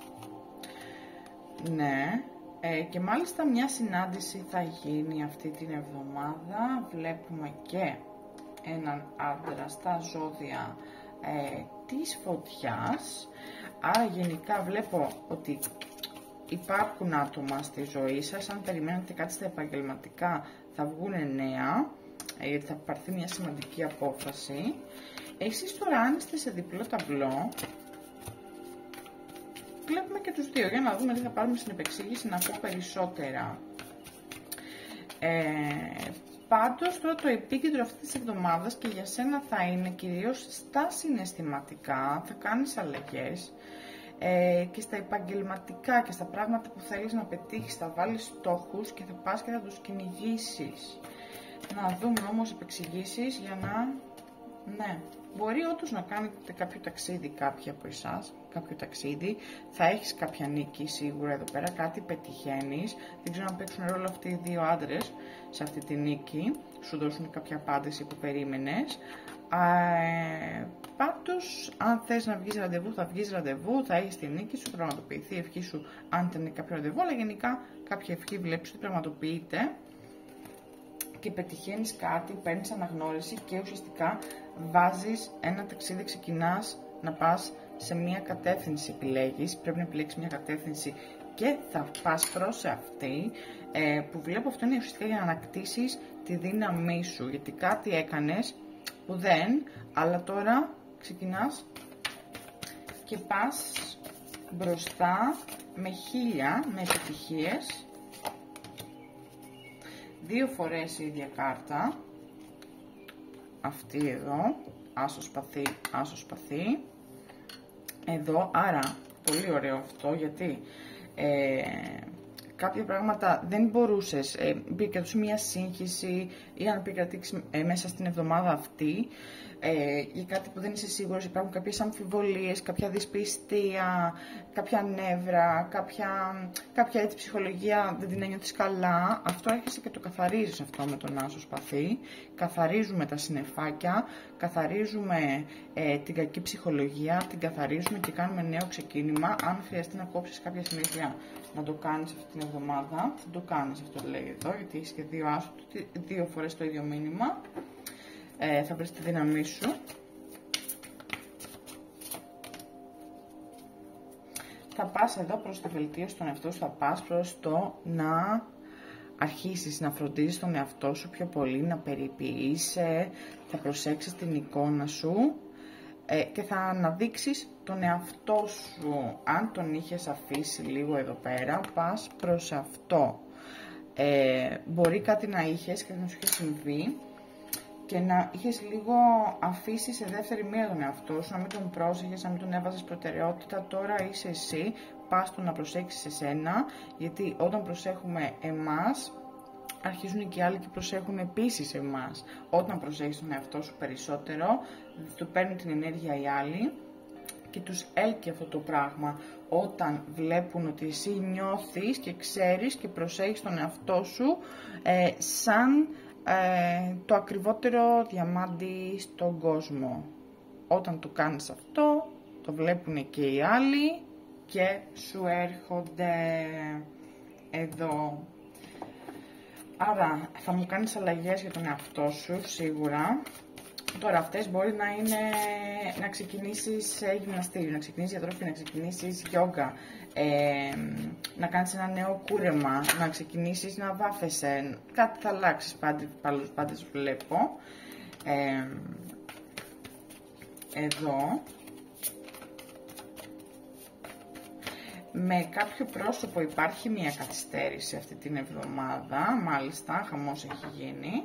Speaker 1: Ναι, ε, και μάλιστα μια συνάντηση θα γίνει αυτή την εβδομάδα. Βλέπουμε και έναν άντρα στα ζώδια ε, της φωτιάς. Άρα γενικά βλέπω ότι υπάρχουν άτομα στη ζωή σας, αν περιμένετε κάτι στα επαγγελματικά θα βγουν νέα, γιατί θα πάρθει μια σημαντική απόφαση. Εσείς τώρα αν είστε σε διπλό ταμπλό, βλέπουμε και τους δύο, για να δούμε τι θα πάρουμε στην επεξήγηση, να πω περισσότερα. Ε, πάντως τώρα το επίκεντρο αυτής της εβδομάδας και για σένα θα είναι κυρίως στα συναισθηματικά, θα κάνεις αλλαγές. Ε, και στα επαγγελματικά και στα πράγματα που θέλεις να πετύχεις, θα βάλεις στόχους και θα πας και θα τους κυνηγήσεις. Να δούμε όμως επεξηγήσεις για να, ναι, μπορεί όντως να κάνετε κάποιο ταξίδι, κάποιοι από εσάς, κάποιο ταξίδι, θα έχεις κάποια νίκη σίγουρα εδώ πέρα, κάτι πετυχαίνεις, δεν ξέρω αν παίξουν ρόλο αυτοί οι δύο άντρες σε αυτή τη νίκη, σου δώσουν κάποια απάντηση που περίμενες. Ε, πάντως, αν θες να βγεις ραντεβού, θα βγεις ραντεβού, θα έχεις τη νίκη σου, θα πραγματοποιηθεί η ευχή σου αν ήταν κάποιο ραντεβού, αλλά γενικά κάποια ευχή βλέπεις ότι πραγματοποιείται και πετυχαίνεις κάτι, παίρνεις αναγνώριση και ουσιαστικά βάζεις ένα ταξίδι, ξεκινάς να πας σε μια κατεύθυνση, επιλέγεις, πρέπει να επιλέξεις μια κατεύθυνση και θα πας προς αυτή, ε, που βλέπω αυτό είναι ουσιαστικά για να ανακτήσεις τη δύναμή σου, γιατί κάτι έκανες που δεν, αλλά τώρα ξεκινάς και πας μπροστά με χίλια, με επιτυχίες, δύο φορές η ίδια κάρτα, αυτή εδώ, άσο σπαθί, άσο σπαθί, εδώ, άρα πολύ ωραίο αυτό, γιατί ε, κάποια πράγματα δεν μπορούσες, ε, επικρατούσε μια σύγχυση ή αν επικρατήσει ε, μέσα στην εβδομάδα αυτή ε, για κάτι που δεν είσαι σίγουρος, υπάρχουν κάποιες αμφιβολίες, κάποια δυσπιστία, κάποια νεύρα, κάποια, κάποια έτσι ψυχολογία δεν την ένιωθες καλά, αυτό έρχεσαι και το καθαρίζεις αυτό με τον άσο σπαθί, καθαρίζουμε τα συννεφάκια, καθαρίζουμε ε, την κακή ψυχολογία, την καθαρίζουμε και κάνουμε νέο ξεκίνημα. Αν χρειαστεί να κόψεις κάποια συνήθεια να το κάνεις αυτή την εβδομάδα, θα το κάνεις, αυτό λέει εδώ, γιατί έχεις και δύο άσο, δύο φορές το ίδιο μήνυμα. Ε, θα βρεις τη δύναμή σου. Θα πας εδώ προς τη βελτίωση των εαυτό σου, θα πας προς το να αρχίσεις να φροντίζεις τον εαυτό σου πιο πολύ, να περιποιείσαι, θα προσέξεις την εικόνα σου ε, και θα αναδείξεις τον εαυτό σου. Αν τον είχες αφήσει λίγο εδώ πέρα, πας προς αυτό. Ε, μπορεί κάτι να είχες και να σου είχε συμβεί και να είχες λίγο αφήσει σε δεύτερη μοίρα τον εαυτό σου, να μην τον πρόσεχες, να μην τον έβαζες προτεραιότητα. Τώρα είσαι εσύ, πας το να προσέξεις εσένα, γιατί όταν προσέχουμε εμάς, αρχίζουν και οι άλλοι και προσέχουν επίσης εμάς. Όταν προσέχεις τον εαυτό σου περισσότερο, του παίρνουν την ενέργεια οι άλλοι και τους έλκει αυτό το πράγμα. Όταν βλέπουν ότι εσύ νιώθεις και ξέρεις και προσέχεις τον εαυτό σου ε, σαν ε, το ακριβότερο διαμάντι στον κόσμο. Όταν το κάνεις αυτό, το βλέπουν και οι άλλοι και σου έρχονται εδώ. Άρα θα μου κάνεις αλλαγές για τον εαυτό σου, σίγουρα. Τώρα αυτές μπορεί να είναι να ξεκινήσεις γυμναστήριο, να ξεκινήσεις διατροφή, να ξεκινήσεις γιόγκα, ε, να κάνεις ένα νέο κούρεμα, να ξεκινήσεις να βάφεσαι, κάτι θα αλλάξεις πάντες, πάντες βλέπω. Ε, εδώ. Με κάποιο πρόσωπο υπάρχει μια καθυστέρηση αυτή την εβδομάδα, μάλιστα, χαμός έχει γίνει.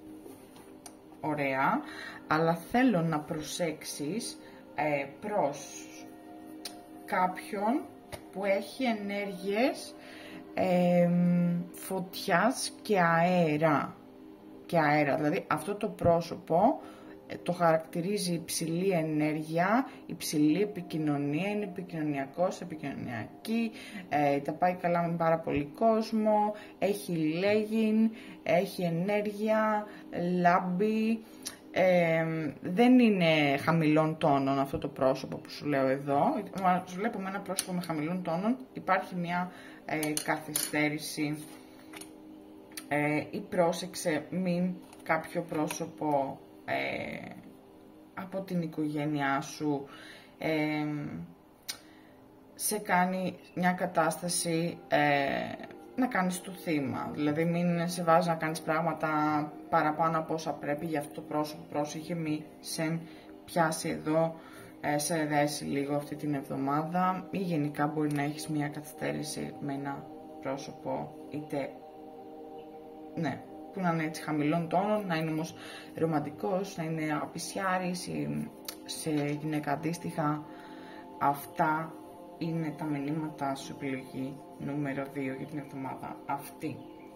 Speaker 1: Ωραία, αλλά θέλω να προσέξεις ε, προς κάποιον που έχει ενέργειες ε, φωτιάς και αέρα. Και αέρα, δηλαδή αυτό το πρόσωπο ε, το χαρακτηρίζει υψηλή ενέργεια, υψηλή επικοινωνία, είναι επικοινωνιακός, επικοινωνιακή, ε, τα πάει καλά με πάρα πολύ κόσμο, έχει λέγειν, έχει ενέργεια, λάμπει, ε, δεν είναι χαμηλών τόνων αυτό το πρόσωπο που σου λέω εδώ, μα σου βλέπω με ένα πρόσωπο με χαμηλών τόνων, υπάρχει μια ε, καθυστέρηση ε, ή πρόσεξε μην κάποιο πρόσωπο Ε, από την οικογένειά σου ε, σε κάνει μια κατάσταση ε, να κάνεις το θύμα, δηλαδή μην σε βάζει να κάνεις πράγματα παραπάνω από όσα πρέπει για αυτό το πρόσωπο, πρόσεχε μη σε πιάσει εδώ, ε, σε δέσει λίγο αυτή την εβδομάδα ή γενικά μπορεί να έχεις μια καθυστέρηση με ένα πρόσωπο είτε ναι που να είναι έτσι χαμηλών τόνων, να είναι όμως ρομαντικός, να είναι απισιάρης ή σε γυναίκα αντίστοιχα. Αυτά είναι τα μηνύματα σου, επιλογή νούμερο δύο για την εβδομάδα αυτή.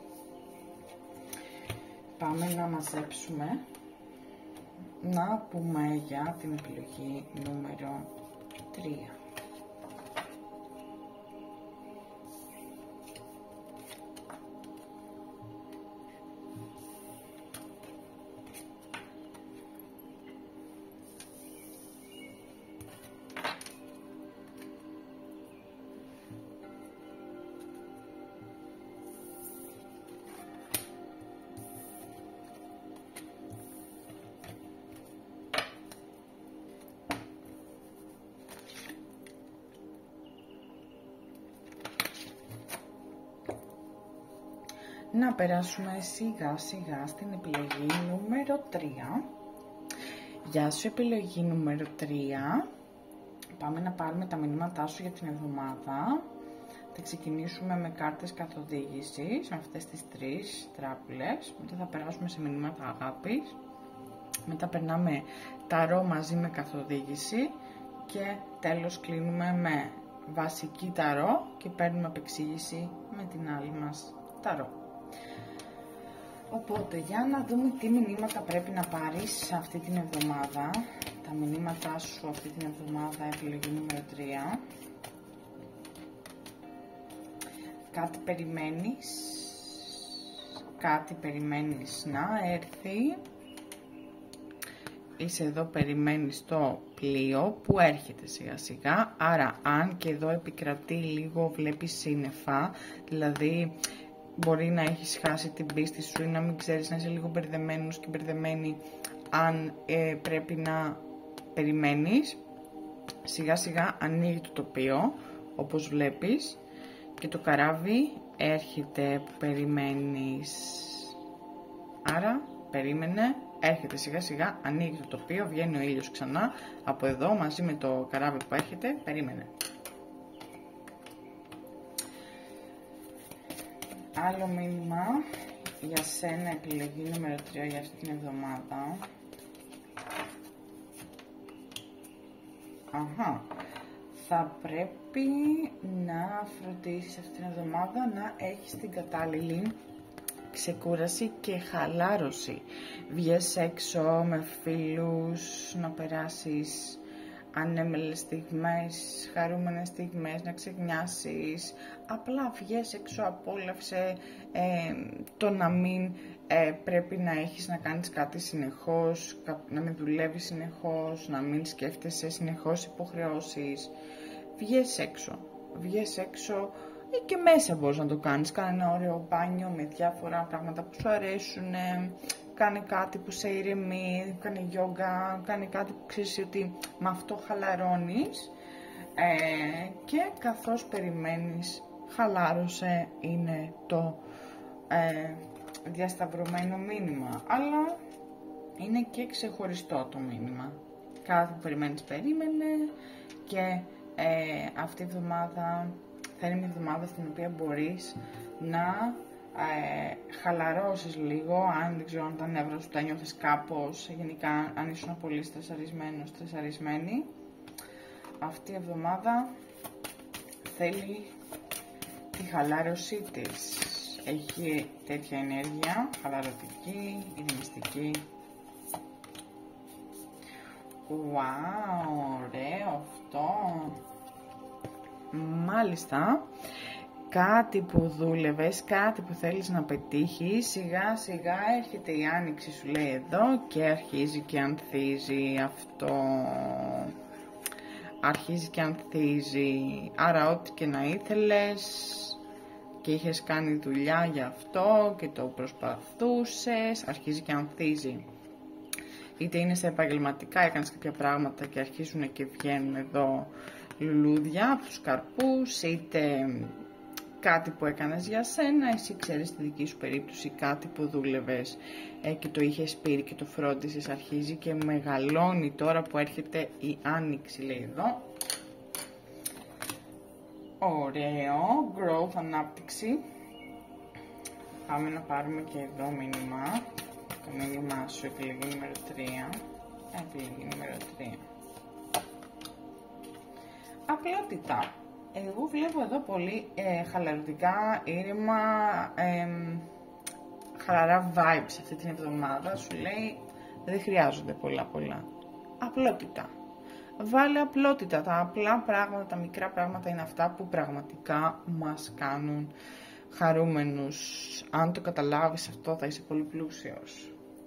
Speaker 1: Πάμε να μαζέψουμε, να πούμε για την επιλογή νούμερο τρία. να περάσουμε σιγά σιγά στην επιλογή νούμερο τρία. Γεια σου επιλογή νούμερο τρία. Πάμε να πάρουμε τα μηνύματά σου για την εβδομάδα. Θα ξεκινήσουμε με κάρτες καθοδήγησης, με αυτές τις τρεις τράπουλες. Μετά θα περάσουμε σε μηνύματα αγάπης. Μετά περνάμε ταρό μαζί με καθοδήγηση. Και τέλος κλείνουμε με βασική ταρό και παίρνουμε επεξήγηση με την άλλη μας ταρό. Οπότε για να δούμε τι μηνύματα πρέπει να πάρεις αυτή την εβδομάδα. Τα μηνύματά σου αυτή την εβδομάδα, επιλογή νούμερο τρία. Κάτι περιμένεις, κάτι περιμένεις να έρθει. Είσαι εδώ, περιμένεις το πλοίο που έρχεται σιγά σιγά. Άρα αν και εδώ επικρατεί λίγο, βλέπεις σύννεφα, δηλαδή μπορεί να έχεις χάσει την πίστη σου ή να μην ξέρεις, να είσαι λίγο μπερδεμένος και μπερδεμένη αν ε, πρέπει να περιμένεις. Σιγά σιγά ανοίγει το τοπίο όπως βλέπεις και το καράβι έρχεται που περιμένεις. Άρα περίμενε, έρχεται σιγά σιγά, ανοίγει το τοπίο, βγαίνει ο ήλιος ξανά από εδώ μαζί με το καράβι που έρχεται, περίμενε. Άλλο μήνυμα για σένα, επιλογή νούμερο τρία για αυτή την εβδομάδα. Αχα. Θα πρέπει να φροντίσεις αυτή την εβδομάδα να έχεις την κατάλληλη ξεκούραση και χαλάρωση. Βγες έξω με φίλους, να περάσεις ανέμελες στιγμές, χαρούμενες στιγμές, να ξεχνιάσεις. Απλά βγες έξω, απόλαυσε ε, το να μην ε, πρέπει να έχεις να κάνεις κάτι συνεχώς, να μην δουλεύεις συνεχώς, να μην σκέφτεσαι συνεχώς υποχρεώσεις. Βγες έξω, βγες έξω ή και μέσα μπορείς να το κάνεις. Κάνε ένα ωραίο μπάνιο με διάφορα πράγματα που σου αρέσουν, κάνε κάτι που σε ηρεμεί, κάνε γιόγκα, κάνε κάτι που ξέρεις ότι με αυτό χαλαρώνεις ε, και καθώς περιμένεις χαλάρωσε, είναι το ε, διασταυρωμένο μήνυμα, αλλά είναι και ξεχωριστό το μήνυμα. Κάτι που περιμένεις περίμενε και ε, αυτή η εβδομάδα θα είναι μια εβδομάδα στην οποία μπορείς να ε, χαλαρώσεις λίγο, αν δεν ξέρω αν τα νεύρα σου τα νιώθεις κάπως, γενικά αν ήσουν πολύ στρεσαρισμένος, στρεσαρισμένη. Αυτή η εβδομάδα θέλει τη χαλάρωσή της. Έχει τέτοια ενέργεια, χαλαρωτική, ηρεμιστική. Wow, ωραίο αυτό. Μάλιστα, κάτι που δούλευες, κάτι που θέλεις να πετύχεις, σιγά σιγά έρχεται η άνοιξη, σου λέει εδώ, και αρχίζει και ανθίζει αυτό. Αρχίζει και ανθίζει, άρα ό,τι και να ήθελες και είχες κάνει δουλειά για αυτό και το προσπαθούσες, αρχίζει και ανθίζει. Είτε είναι σε επαγγελματικά, έκανες κάποια πράγματα και αρχίζουν και βγαίνουν εδώ λουλούδια από τους καρπούς, είτε κάτι που έκανες για σένα, εσύ ξέρεις τη δική σου περίπτωση, κάτι που δούλευες ε, και το είχες πει και το φρόντισες, αρχίζει και μεγαλώνει τώρα που έρχεται η άνοιξη, λέει εδώ. Ωραίο, growth, ανάπτυξη. Πάμε να πάρουμε και εδώ μήνυμα, το μήνυμά σου, επιλογή νούμερο τρία, επιλογή νούμερο τρία. Απλότητα. Εγώ βλέπω εδώ πολύ ε, χαλαρωτικά, ήρεμα, ε, χαλαρά vibes αυτή την εβδομάδα. Σου λέει δεν χρειάζονται πολλά πολλά. Απλότητα. Βάλε απλότητα. Τα απλά πράγματα, τα μικρά πράγματα είναι αυτά που πραγματικά μας κάνουν χαρούμενους. Αν το καταλάβεις αυτό θα είσαι πολύ πλούσιος.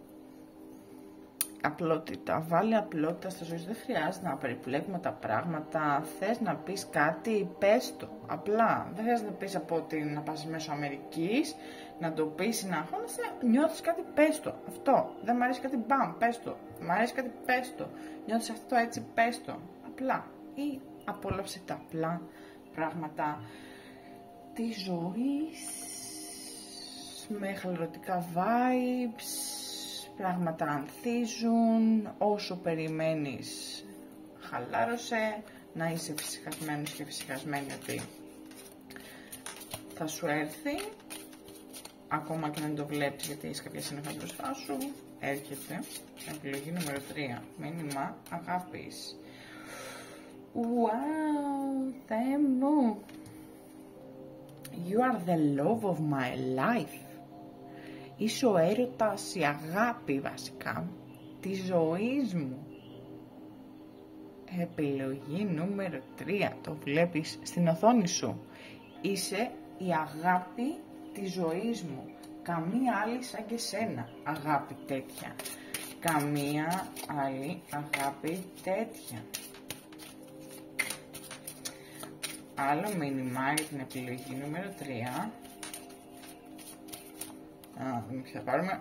Speaker 1: Απλότητα. Βάλε απλότητα στη ζωή σου. Δεν χρειάζεται να περιπλέκουμε τα πράγματα. Θες να πεις κάτι, πες το. Απλά. Δεν χρειάζεται να πεις από ότι να πας μέσω Αμερικής, να το πεις, να αγχώνεσαι. Νιώθεις κάτι, πες το. Αυτό. Δεν μ' αρέσει κάτι, μπαμ, πες το. Μ' αρέσει κάτι, πες το. Νιώθεις αυτό έτσι, πες το. Απλά. Ή απόλαυσε τα απλά πράγματα της ζωής. με χαλαρωτικά vibes, πράγματα ανθίζουν, όσο περιμένεις χαλάρωσε, να είσαι φυσικασμένος και φυσικασμένη ότι θα σου έρθει, ακόμα και να μην το βλέπεις γιατί έχεις κάποια σύννεφα μπροστά σου, έρχεται. Επιλογή νούμερο τρία, μήνυμα αγάπης. Wow, Θεέ μου! You are the love of my life. Είσαι ο έρωτας, η αγάπη βασικά, της ζωής μου. Επιλογή νούμερο τρία, το βλέπεις στην οθόνη σου. Είσαι η αγάπη της ζωής μου. Καμία άλλη σαν και σένα αγάπη τέτοια. Καμία άλλη αγάπη τέτοια. Άλλο μήνυμα για την επιλογή νούμερο τρία. Α, δούμε ποιο θα πάρουμε.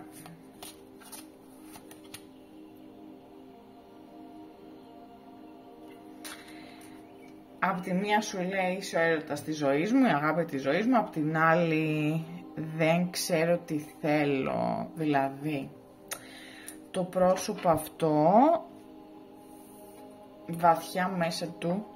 Speaker 1: Απ' τη μία σου λέει είσαι ο έρωτας της ζωής μου, η αγάπη της ζωής μου. Απ' την άλλη δεν ξέρω τι θέλω. Δηλαδή, το πρόσωπο αυτό βαθιά μέσα του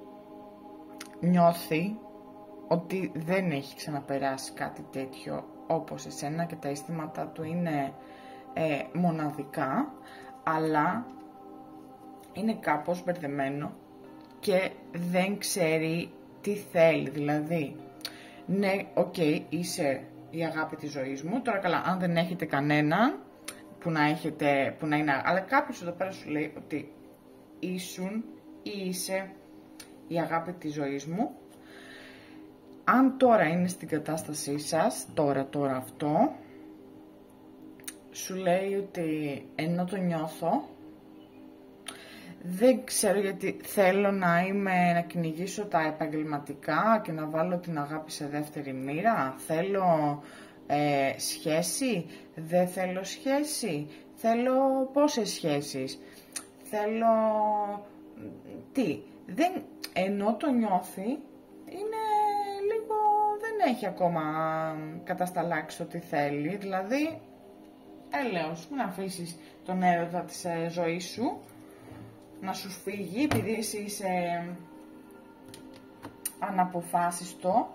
Speaker 1: νιώθει ότι δεν έχει ξαναπεράσει κάτι τέτοιο όπως εσένα και τα αισθήματά του είναι ε, μοναδικά, αλλά είναι κάπως μπερδεμένο και δεν ξέρει τι θέλει. Δηλαδή, ναι, οκ, okay, είσαι η αγάπη της ζωής μου, τώρα καλά, αν δεν έχετε κανέναν που να έχετε, που να είναι, αλλά κάποιος εδώ πέρα σου λέει ότι ήσουν ή είσαι η αγάπη της ζωής μου. Αν τώρα είναι στην κατάστασή σας, τώρα, τώρα αυτό, σου λέει ότι ενώ το νιώθω, δεν ξέρω γιατί θέλω να είμαι, να κυνηγήσω τα επαγγελματικά και να βάλω την αγάπη σε δεύτερη μοίρα. Θέλω ε, σχέση, δεν θέλω σχέση, θέλω πόσες σχέσεις, θέλω τι. Δεν, ενώ το νιώθει, είναι λίγο, δεν έχει ακόμα κατασταλάξει ό,τι θέλει. Δηλαδή, έλεος, μην αφήσεις τον έρωτα της ε, ζωής σου να σου φύγει, επειδή εσύ είσαι αναποφάσιστο.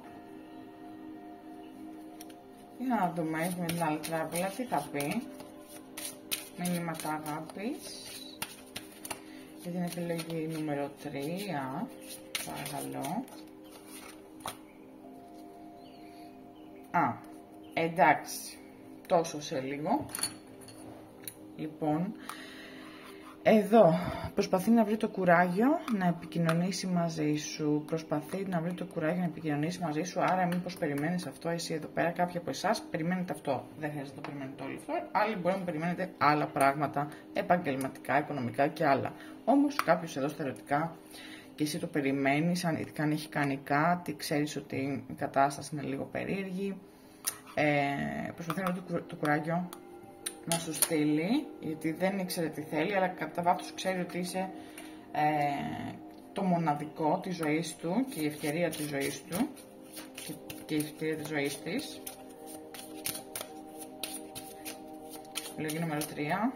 Speaker 1: Για να δούμε, έχουμε την άλλη τράπουλα, τι θα πει. Μήνυματα αγάπης για την επιλογή νούμερο τρία, παρακαλώ. Α, εντάξει, τόσο σε λίγο. Λοιπόν, εδώ προσπαθεί να βρει το κουράγιο να επικοινωνήσει μαζί σου. Προσπαθεί να βρει το κουράγιο να επικοινωνήσει μαζί σου. Άρα, μήπως περιμένεις αυτό εσύ εδώ πέρα, κάποιοι από εσάς περιμένετε αυτό. Δεν χρειάζεται να το περιμένετε όλοι αυτό. Άλλοι μπορεί να περιμένετε άλλα πράγματα, επαγγελματικά, οικονομικά και άλλα. Όμως, κάποιος εδώ θεωρητικά και εσύ το περιμένεις, αν, αν έχει κάνει κάτι, ξέρεις ότι η κατάσταση είναι λίγο περίεργη. Ε, προσπαθεί να βρει το, το κουράγιο να σου στείλει, γιατί δεν ήξερε τι θέλει, αλλά κατά βάθος ξέρει ότι είσαι ε, το μοναδικό της ζωής του και η ευκαιρία της ζωής του και, και η ευκαιρία της ζωής της. Επιλογή νούμερο τρία.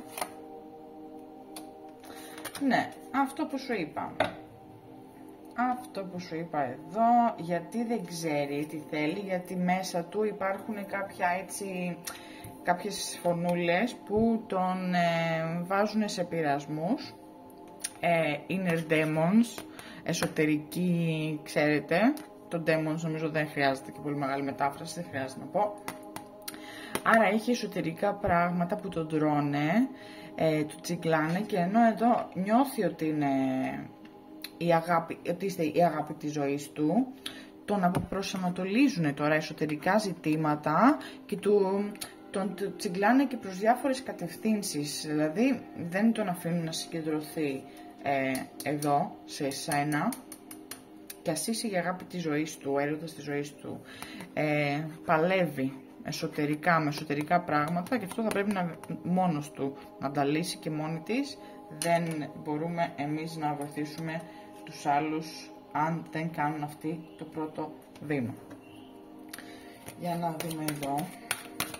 Speaker 1: Ναι, αυτό που σου είπα. Αυτό που σου είπα εδώ, γιατί δεν ξέρει τι θέλει, γιατί μέσα του υπάρχουν κάποια έτσι... κάποιες φωνούλες που τον ε, βάζουν σε πειρασμούς, ε, inner demons, εσωτερικοί, ξέρετε, το demons νομίζω δεν χρειάζεται και πολύ μεγάλη μετάφραση, δεν χρειάζεται να πω. Άρα έχει εσωτερικά πράγματα που τον τρώνε, ε, του τσιγκλάνε, και ενώ εδώ νιώθει ότι είναι η αγάπη, ότι είστε η αγάπη της ζωής του, τον αποπροσανατολίζουν τώρα εσωτερικά ζητήματα και του... τον τσιγκλάνε και προς διάφορες κατευθύνσεις, δηλαδή δεν τον αφήνουν να συγκεντρωθεί ε, εδώ, σε εσένα, και ας είσαι η αγάπη της ζωής του, ο έρωτας της ζωής του. Ε, παλεύει εσωτερικά, με εσωτερικά πράγματα, και αυτό θα πρέπει να, μόνος του να τα λύσει και μόνη της. Δεν μπορούμε εμείς να βοηθήσουμε τους άλλους αν δεν κάνουν αυτοί το πρώτο βήμα. Για να δούμε εδώ.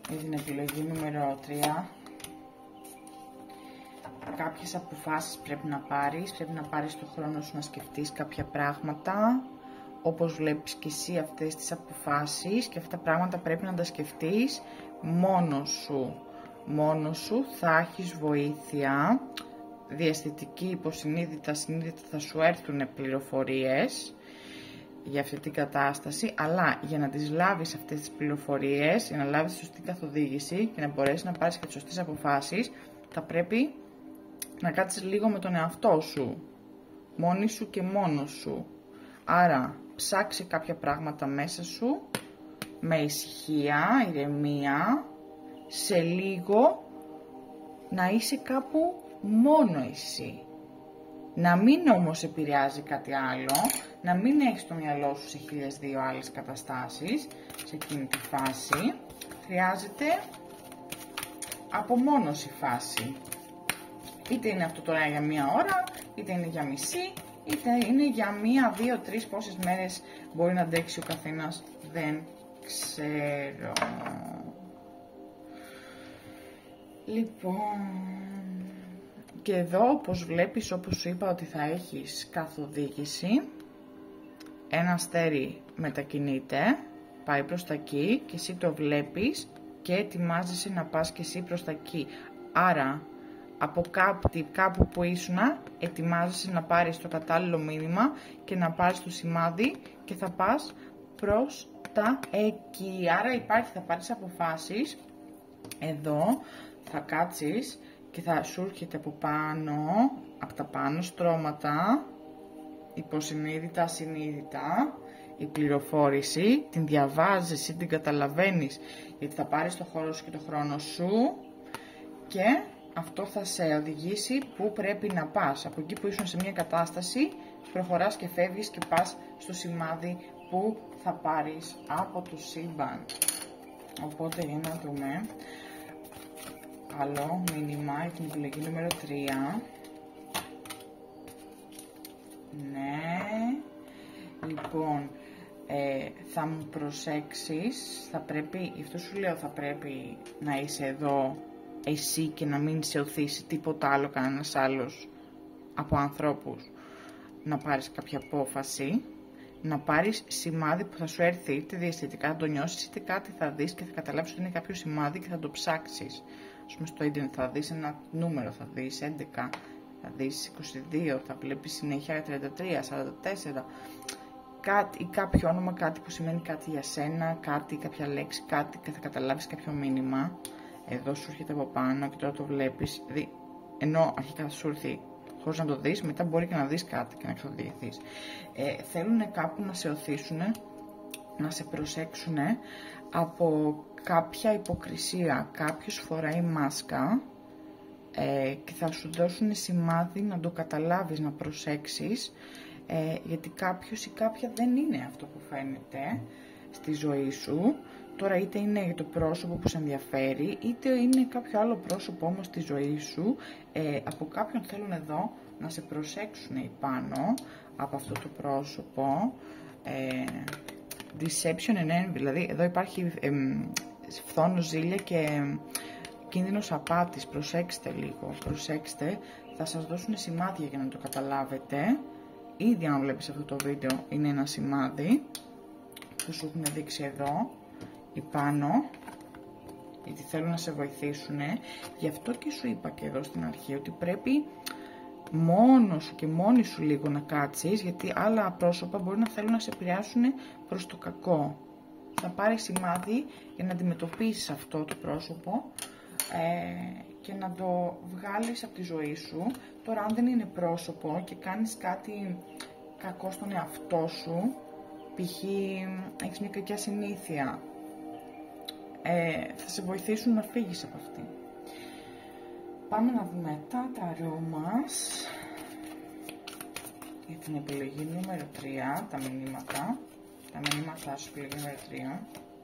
Speaker 1: Για την επιλογή νούμερο τρία. Κάποιες αποφάσεις πρέπει να πάρεις, πρέπει να πάρεις το χρόνο σου να σκεφτείς κάποια πράγματα. Όπως βλέπεις και εσύ αυτές τις αποφάσεις και αυτά τα πράγματα πρέπει να τα σκεφτείς μόνος σου. Μόνος σου, θα έχεις βοήθεια, διαισθητική, υποσυνείδητα, συνείδητα θα σου έρθουν πληροφορίες για αυτή την κατάσταση, αλλά για να τις λάβεις αυτές τις πληροφορίες, για να λάβεις τη σωστή καθοδήγηση και να μπορέσεις να πάρεις και τις σωστές αποφάσεις, θα πρέπει να κάτσεις λίγο με τον εαυτό σου, μόνη σου και μόνος σου. Άρα ψάξε κάποια πράγματα μέσα σου, με ησυχία, ηρεμία, σε λίγο να είσαι κάπου μόνο εσύ. Να μην όμως επηρεάζει κάτι άλλο, να μην έχεις το μυαλό σου σε χίλιες δύο άλλες καταστάσεις, σε εκείνη τη φάση. Χρειάζεται απομόνωση φάση. Είτε είναι αυτό τώρα για μία ώρα, είτε είναι για μισή, είτε είναι για μία, δύο, τρεις, πόσες μέρες μπορεί να αντέξει ο καθένας, δεν ξέρω. Λοιπόν, και εδώ όπως βλέπεις, όπως σου είπα ότι θα έχεις καθοδήγηση, ένα αστέρι μετακινείται, πάει προς τα εκεί και εσύ το βλέπεις και ετοιμάζεσαι να πας και εσύ προς τα εκεί. Άρα, από κάπου, κάπου που ήσουνα, ετοιμάζεσαι να πάρεις το κατάλληλο μήνυμα και να πάρεις το σημάδι και θα πας προς τα εκεί. Άρα υπάρχει, θα πάρεις αποφάσεις, εδώ θα κάτσεις και θα σου έρχεται από πάνω, από τα πάνω στρώματα, υποσυνείδητα, ασυνείδητα, η πληροφόρηση, την διαβάζεις ή την καταλαβαίνεις, γιατί θα πάρεις το χώρο σου και το χρόνο σου και αυτό θα σε οδηγήσει που πρέπει να πας. Από εκεί που ήσουν σε μια κατάσταση, προχωράς και φεύγεις και πας στο σημάδι που θα πάρεις από το σύμπαν. Οπότε για να δούμε. Άλλο μήνυμα για την επιλογή νούμερο τρία. Ναι. Λοιπόν, ε, θα μου προσέξεις, θα πρέπει, γι' αυτό σου λέω θα πρέπει να είσαι εδώ εσύ και να μην σε οθήσει τίποτα άλλο, κανένας άλλος από ανθρώπους, να πάρεις κάποια απόφαση, να πάρεις σημάδι που θα σου έρθει, είτε διαισθητικά θα το νιώσεις, είτε κάτι θα δεις και θα καταλάβεις ότι είναι κάποιο σημάδι και θα το ψάξεις. Ας πούμε στο ίντερνετ θα δεις ένα νούμερο, θα δεις έντεκα, θα δεις είκοσι δύο, θα βλέπεις συνέχεια τριάντα τρία, σαράντα τέσσερα, κάτι ή κάποιο όνομα, κάτι που σημαίνει κάτι για σένα, κάτι, κάποια λέξη, κάτι και θα καταλάβεις κάποιο μήνυμα. Εδώ σου έρχεται από πάνω και τώρα το βλέπεις, δηλαδή, ενώ αρχικά θα σου έρθει χωρίς να το δεις, μετά μπορεί και να δεις κάτι και να καθοδηγηθείς. Ε, θέλουν κάπου να σε οθήσουν, να σε προσέξουν από κάποια υποκρισία. Κάποιος φοράει μάσκα ε, και θα σου δώσουν σημάδι να το καταλάβεις, να προσέξεις, ε, γιατί κάποιος ή κάποια δεν είναι αυτό που φαίνεται στη ζωή σου. Τώρα είτε είναι το πρόσωπο που σε ενδιαφέρει, είτε είναι κάποιο άλλο πρόσωπο όμως στη ζωή σου. Ε, από κάποιον θέλουν εδώ να σε προσέξουν επάνω από αυτό το πρόσωπο. Ε, deception and envy, δηλαδή εδώ υπάρχει ε, φθόνος, ζήλια και ε, κίνδυνος απάτης. Προσέξτε λίγο, προσέξτε, θα σας δώσουν σημάδια για να το καταλάβετε. Ήδη αν βλέπεις αυτό το βίντεο είναι ένα σημάδι που σου έχουν δείξει εδώ ή πάνω, γιατί θέλουν να σε βοηθήσουν. Γι' αυτό και σου είπα και εδώ στην αρχή ότι πρέπει μόνο σου και μόνη σου λίγο να κάτσεις, γιατί άλλα πρόσωπα μπορεί να θέλουν να σε επηρεάσουν προς το κακό. Θα πάρεις σημάδι για να αντιμετωπίσεις αυτό το πρόσωπο ε, και να το βγάλεις από τη ζωή σου. Τώρα αν δεν είναι πρόσωπο και κάνεις κάτι κακό στον εαυτό σου, π.χ. έχεις μια κακιά συνήθεια, ε, θα σε βοηθήσουν να φύγεις από αυτή. Πάμε να δούμε τα ταρό μας για την επιλογή νούμερο τρία, τα μηνύματα, τα μηνύματα σου επιλογή νούμερο τρία.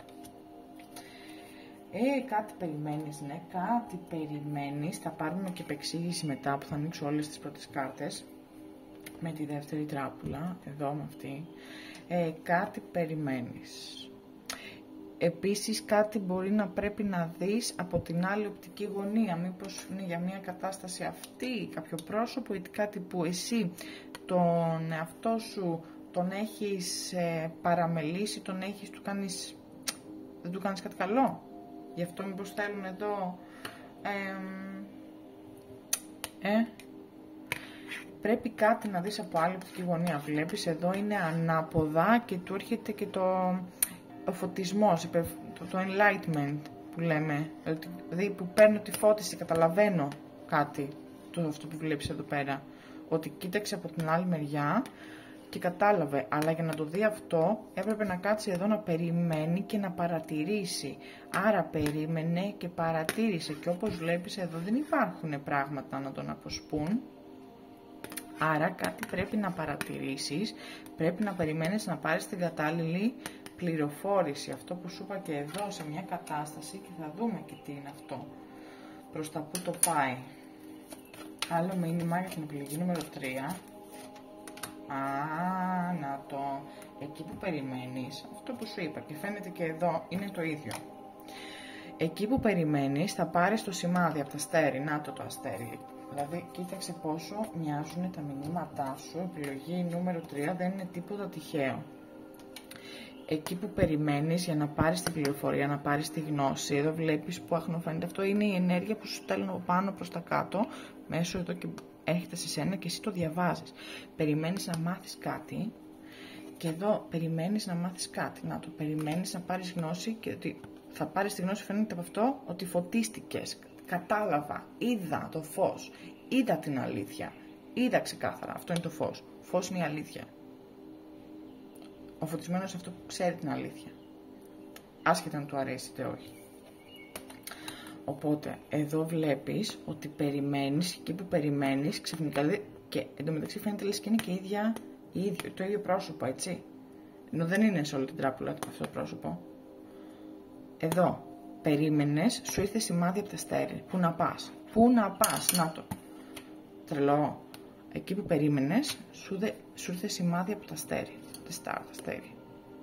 Speaker 1: Ε, κάτι περιμένεις, ναι, κάτι περιμένεις. Θα πάρουμε και επεξήγηση μετά που θα ανοίξω όλες τις πρώτες κάρτες με τη δεύτερη τράπουλα, εδώ με αυτή. Ε, κάτι περιμένεις. Επίσης κάτι μπορεί να πρέπει να δεις από την άλλη οπτική γωνία, μήπως είναι για μια κατάσταση αυτή, κάποιο πρόσωπο ή κάτι που εσύ τον εαυτό σου τον έχεις ε, παραμελήσει, τον έχεις, του κάνεις, δεν του κάνεις κάτι καλό. Γι' αυτό μήπως θέλουν εδώ, ε, ε, πρέπει κάτι να δεις από άλλη οπτική γωνία. Βλέπεις εδώ είναι ανάποδα και του έρχεται και το, ο φωτισμός, το, το enlightenment που λέμε, δηλαδή που παίρνω τη φώτιση, καταλαβαίνω κάτι, το αυτό που βλέπεις εδώ πέρα, ότι κοίταξε από την άλλη μεριά και κατάλαβε, αλλά για να το δει αυτό έπρεπε να κάτσει εδώ να περιμένει και να παρατηρήσει. Άρα περίμενε και παρατήρησε και όπως βλέπεις εδώ δεν υπάρχουν πράγματα να τον αποσπούν. Άρα κάτι πρέπει να παρατηρήσεις, πρέπει να περιμένεις να πάρεις την κατάλληλη πληροφόρηση. Αυτό που σου είπα και εδώ σε μια κατάσταση και θα δούμε και τι είναι αυτό. Προς τα που το πάει. Άλλο μήνυμα για την επιλογή νούμερο τρία. Α, να το. Εκεί που περιμένεις, αυτό που σου είπα και φαίνεται και εδώ είναι το ίδιο. Εκεί που περιμένεις θα πάρεις το σημάδι από τα αστέρι, να το το αστέρι. Δηλαδή κοίταξε πόσο μοιάζουν τα μηνύματά σου, επιλογή νούμερο τρία δεν είναι τίποτα τυχαίο. Εκεί που περιμένεις για να πάρεις την πληροφορία, να πάρεις τη γνώση, εδώ βλέπεις που αχνοφαίνεται αυτό, είναι η ενέργεια που σου στέλνω από πάνω προς τα κάτω, μέσω εδώ και έρχεται σε σένα και εσύ το διαβάζεις. Περιμένεις να μάθεις κάτι και εδώ περιμένεις να μάθεις κάτι, να το περιμένεις να πάρεις γνώση και ότι θα πάρεις τη γνώση φαίνεται από αυτό ότι φωτίστηκες, κατάλαβα, είδα το φως, είδα την αλήθεια, είδα ξεκάθαρα, αυτό είναι το φως, φως είναι η αλήθεια. Ο φωτισμένος αυτό που ξέρει την αλήθεια, άσχετα αν του αρέσει είτε όχι. Οπότε εδώ βλέπεις ότι περιμένεις, εκεί που περιμένεις ξαφνικά, και εντωμεταξύ φαίνεται λες και είναι και ίδια, ίδιο, το ίδιο πρόσωπο, έτσι. Ενώ δεν είναι σε όλη την τράπουλα αυτό το πρόσωπο. Εδώ περίμενες, σου ήρθε σημάδι από τα αστέρι. Πού να πας, πού να πας, να το. Τρελό. Εκεί που περίμενες, σου, δε, σου ήρθε σημάδι από τα αστέρι. Τη στάρ, τα αστέρι.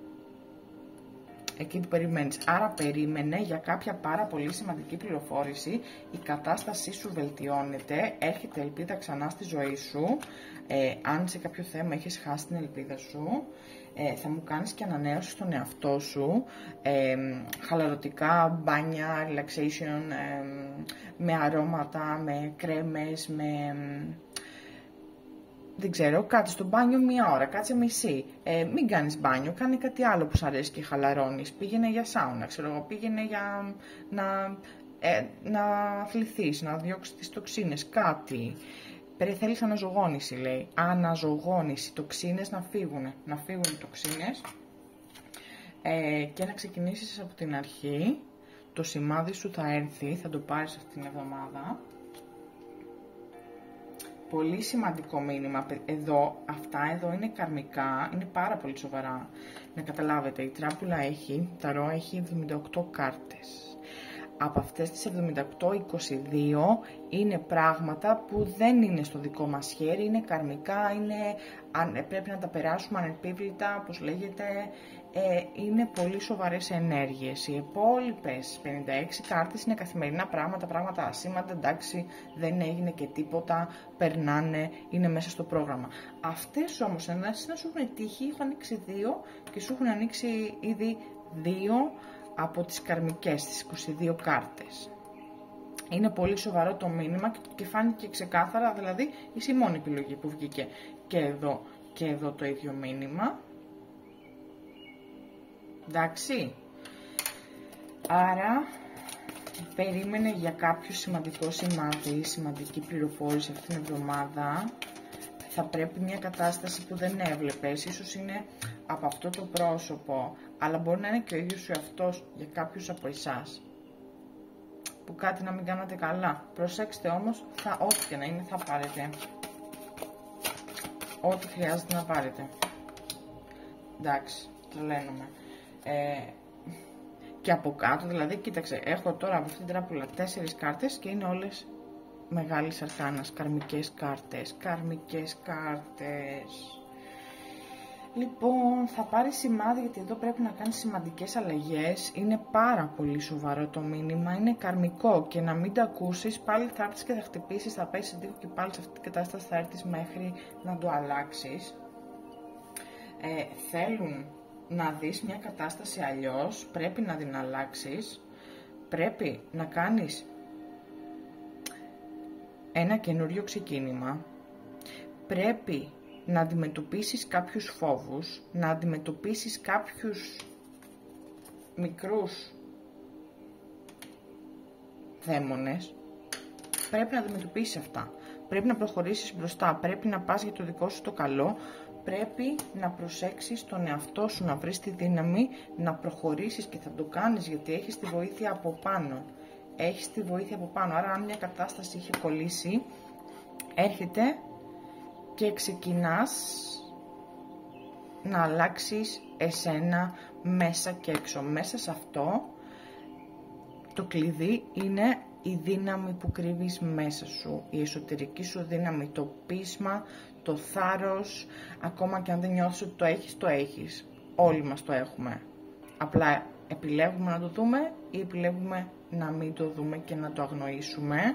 Speaker 1: Εκεί που περιμένεις. Άρα περίμενε για κάποια πάρα πολύ σημαντική πληροφόρηση, η κατάστασή σου βελτιώνεται, έρχεται ελπίδα ξανά στη ζωή σου, ε, αν σε κάποιο θέμα έχεις χάσει την ελπίδα σου, ε, θα μου κάνεις και ανανέωση στον εαυτό σου, ε, χαλαρωτικά, μπάνια, relaxation, ε, με αρώματα, με κρέμες, με... Δεν ξέρω, κάτσε στο μπάνιο μία ώρα, κάτσε μισή. Ε, μην κάνεις μπάνιο, κάνε κάτι άλλο που σου αρέσει και χαλαρώνεις. Πήγαινε για σάουνα, ξέρω εγώ, πήγαινε για να, ε, να αθληθείς, να διώξεις τις τοξίνες, κάτι. Περί θέλεις αναζωγόνηση, λέει. Αναζωγόνηση, τοξίνες να φύγουν, να φύγουν οι τοξίνες ε, και να ξεκινήσεις από την αρχή. Το σημάδι σου θα έρθει, θα το πάρεις αυτή την εβδομάδα. Πολύ σημαντικό μήνυμα εδώ, αυτά εδώ είναι καρμικά, είναι πάρα πολύ σοβαρά. Να καταλάβετε, η τράπουλα έχει, τα ρο έχει εβδομήντα οκτώ κάρτες. Από αυτές τις εβδομήντα οκτώ, είκοσι δύο είναι πράγματα που δεν είναι στο δικό μας χέρι, είναι καρμικά, είναι, πρέπει να τα περάσουμε ανεπίβλητα, όπως λέγεται, ε, είναι πολύ σοβαρές ενέργειες. Οι υπόλοιπες πενήντα έξι κάρτες είναι καθημερινά πράγματα, πράγματα ασήμαντα, εντάξει, δεν έγινε και τίποτα, περνάνε, είναι μέσα στο πρόγραμμα. Αυτές όμως, να σου έχουν τύχει, έχω ανοίξει δύο και σου έχουν ανοίξει ήδη δύο από τις καρμικές, τις είκοσι δύο κάρτες. Είναι πολύ σοβαρό το μήνυμα και φάνηκε ξεκάθαρα, δηλαδή είσαι η μόνη επιλογή που βγήκε και εδώ και εδώ το ίδιο μήνυμα. Εντάξει. Άρα περίμενε για κάποιο σημαντικό σημάδι, σημαντική πληροφόρηση αυτήν την εβδομάδα. Θα πρέπει μια κατάσταση που δεν έβλεπες, ίσως είναι από αυτό το πρόσωπο, αλλά μπορεί να είναι και ο ίδιος σου εαυτός για κάποιους από εσάς, που κάτι να μην κάνατε καλά. Προσέξτε όμως, θα, ό,τι και να είναι θα πάρετε. Ό,τι χρειάζεται να πάρετε. Εντάξει, τρελαίνομαι. Ε, και από κάτω, δηλαδή, κοίταξε, έχω τώρα από αυτήν την τράπουλα τέσσερις κάρτες και είναι όλες μεγάλης αρκάνας, καρμικές κάρτες, καρμικές κάρτες. Λοιπόν, θα πάρει σημάδι γιατί εδώ πρέπει να κάνει σημαντικές αλλαγές. Είναι πάρα πολύ σοβαρό το μήνυμα, είναι καρμικό και να μην το ακούσεις πάλι θα έρθεις και θα χτυπήσεις, θα πέσεις λίγο και πάλι σε αυτή την κατάσταση θα έρθεις μέχρι να το αλλάξεις. Ε, θέλουν να δεις μια κατάσταση αλλιώς, πρέπει να την αλλάξεις, πρέπει να κάνεις ένα καινούριο ξεκίνημα, πρέπει να αντιμετωπίσεις κάποιους φόβους, να αντιμετωπίσεις κάποιους μικρούς δαίμονες, πρέπει να αντιμετωπίσεις αυτά, πρέπει να προχωρήσεις μπροστά, πρέπει να πας για το δικό σου το καλό, πρέπει να προσέξεις τον εαυτό σου, να βρεις τη δύναμη, να προχωρήσεις και θα το κάνεις γιατί έχεις τη βοήθεια από πάνω, έχεις τη βοήθεια από πάνω, άρα αν μια κατάσταση είχε κολλήσει, έρχεται και ξεκινάς να αλλάξεις εσένα μέσα και έξω. Μέσα σε αυτό το κλειδί είναι η δύναμη που κρύβεις μέσα σου, η εσωτερική σου δύναμη, το πείσμα, το θάρρος, ακόμα και αν δεν νιώθεις ότι το έχεις, το έχεις. Όλοι μας το έχουμε. Απλά επιλέγουμε να το δούμε ή επιλέγουμε να μην το δούμε και να το αγνοήσουμε.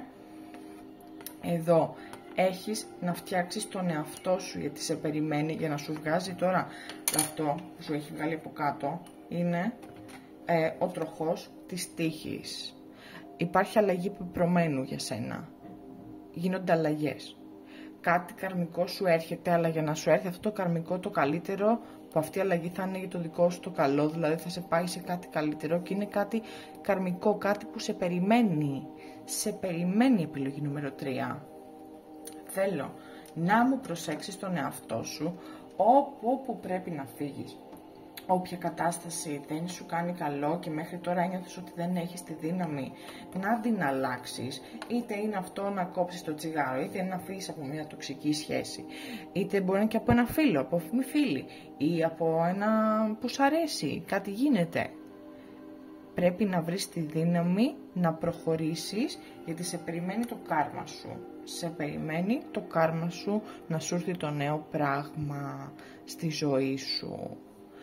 Speaker 1: Εδώ έχεις να φτιάξεις τον εαυτό σου γιατί σε περιμένει για να σου βγάζει τώρα αυτό που σου έχει βγάλει από κάτω είναι ε, ο τροχός της τύχης. Υπάρχει αλλαγή πεπρωμένου για σένα. Γίνονται αλλαγές. Κάτι καρμικό σου έρχεται, αλλά για να σου έρθει αυτό το καρμικό το καλύτερο, που αυτή η αλλαγή θα είναι για το δικό σου το καλό, δηλαδή θα σε πάει σε κάτι καλύτερο και είναι κάτι καρμικό, κάτι που σε περιμένει. Σε περιμένει η επιλογή νούμερο τρία. Θέλω να μου προσέξεις τον εαυτό σου όπου, όπου πρέπει να φύγεις. Όποια κατάσταση δεν σου κάνει καλό και μέχρι τώρα ένιωθες ότι δεν έχεις τη δύναμη να την αλλάξεις, είτε είναι αυτό να κόψεις το τσιγάρο, είτε είναι να φύγεις από μια τοξική σχέση, είτε μπορεί να είναι και από ένα φίλο, από μη φίλη ή από ένα που σ' αρέσει, κάτι γίνεται. Πρέπει να βρεις τη δύναμη να προχωρήσεις γιατί σε περιμένει το κάρμα σου. Σε περιμένει το κάρμα σου να σου έρθει το νέο πράγμα στη ζωή σου.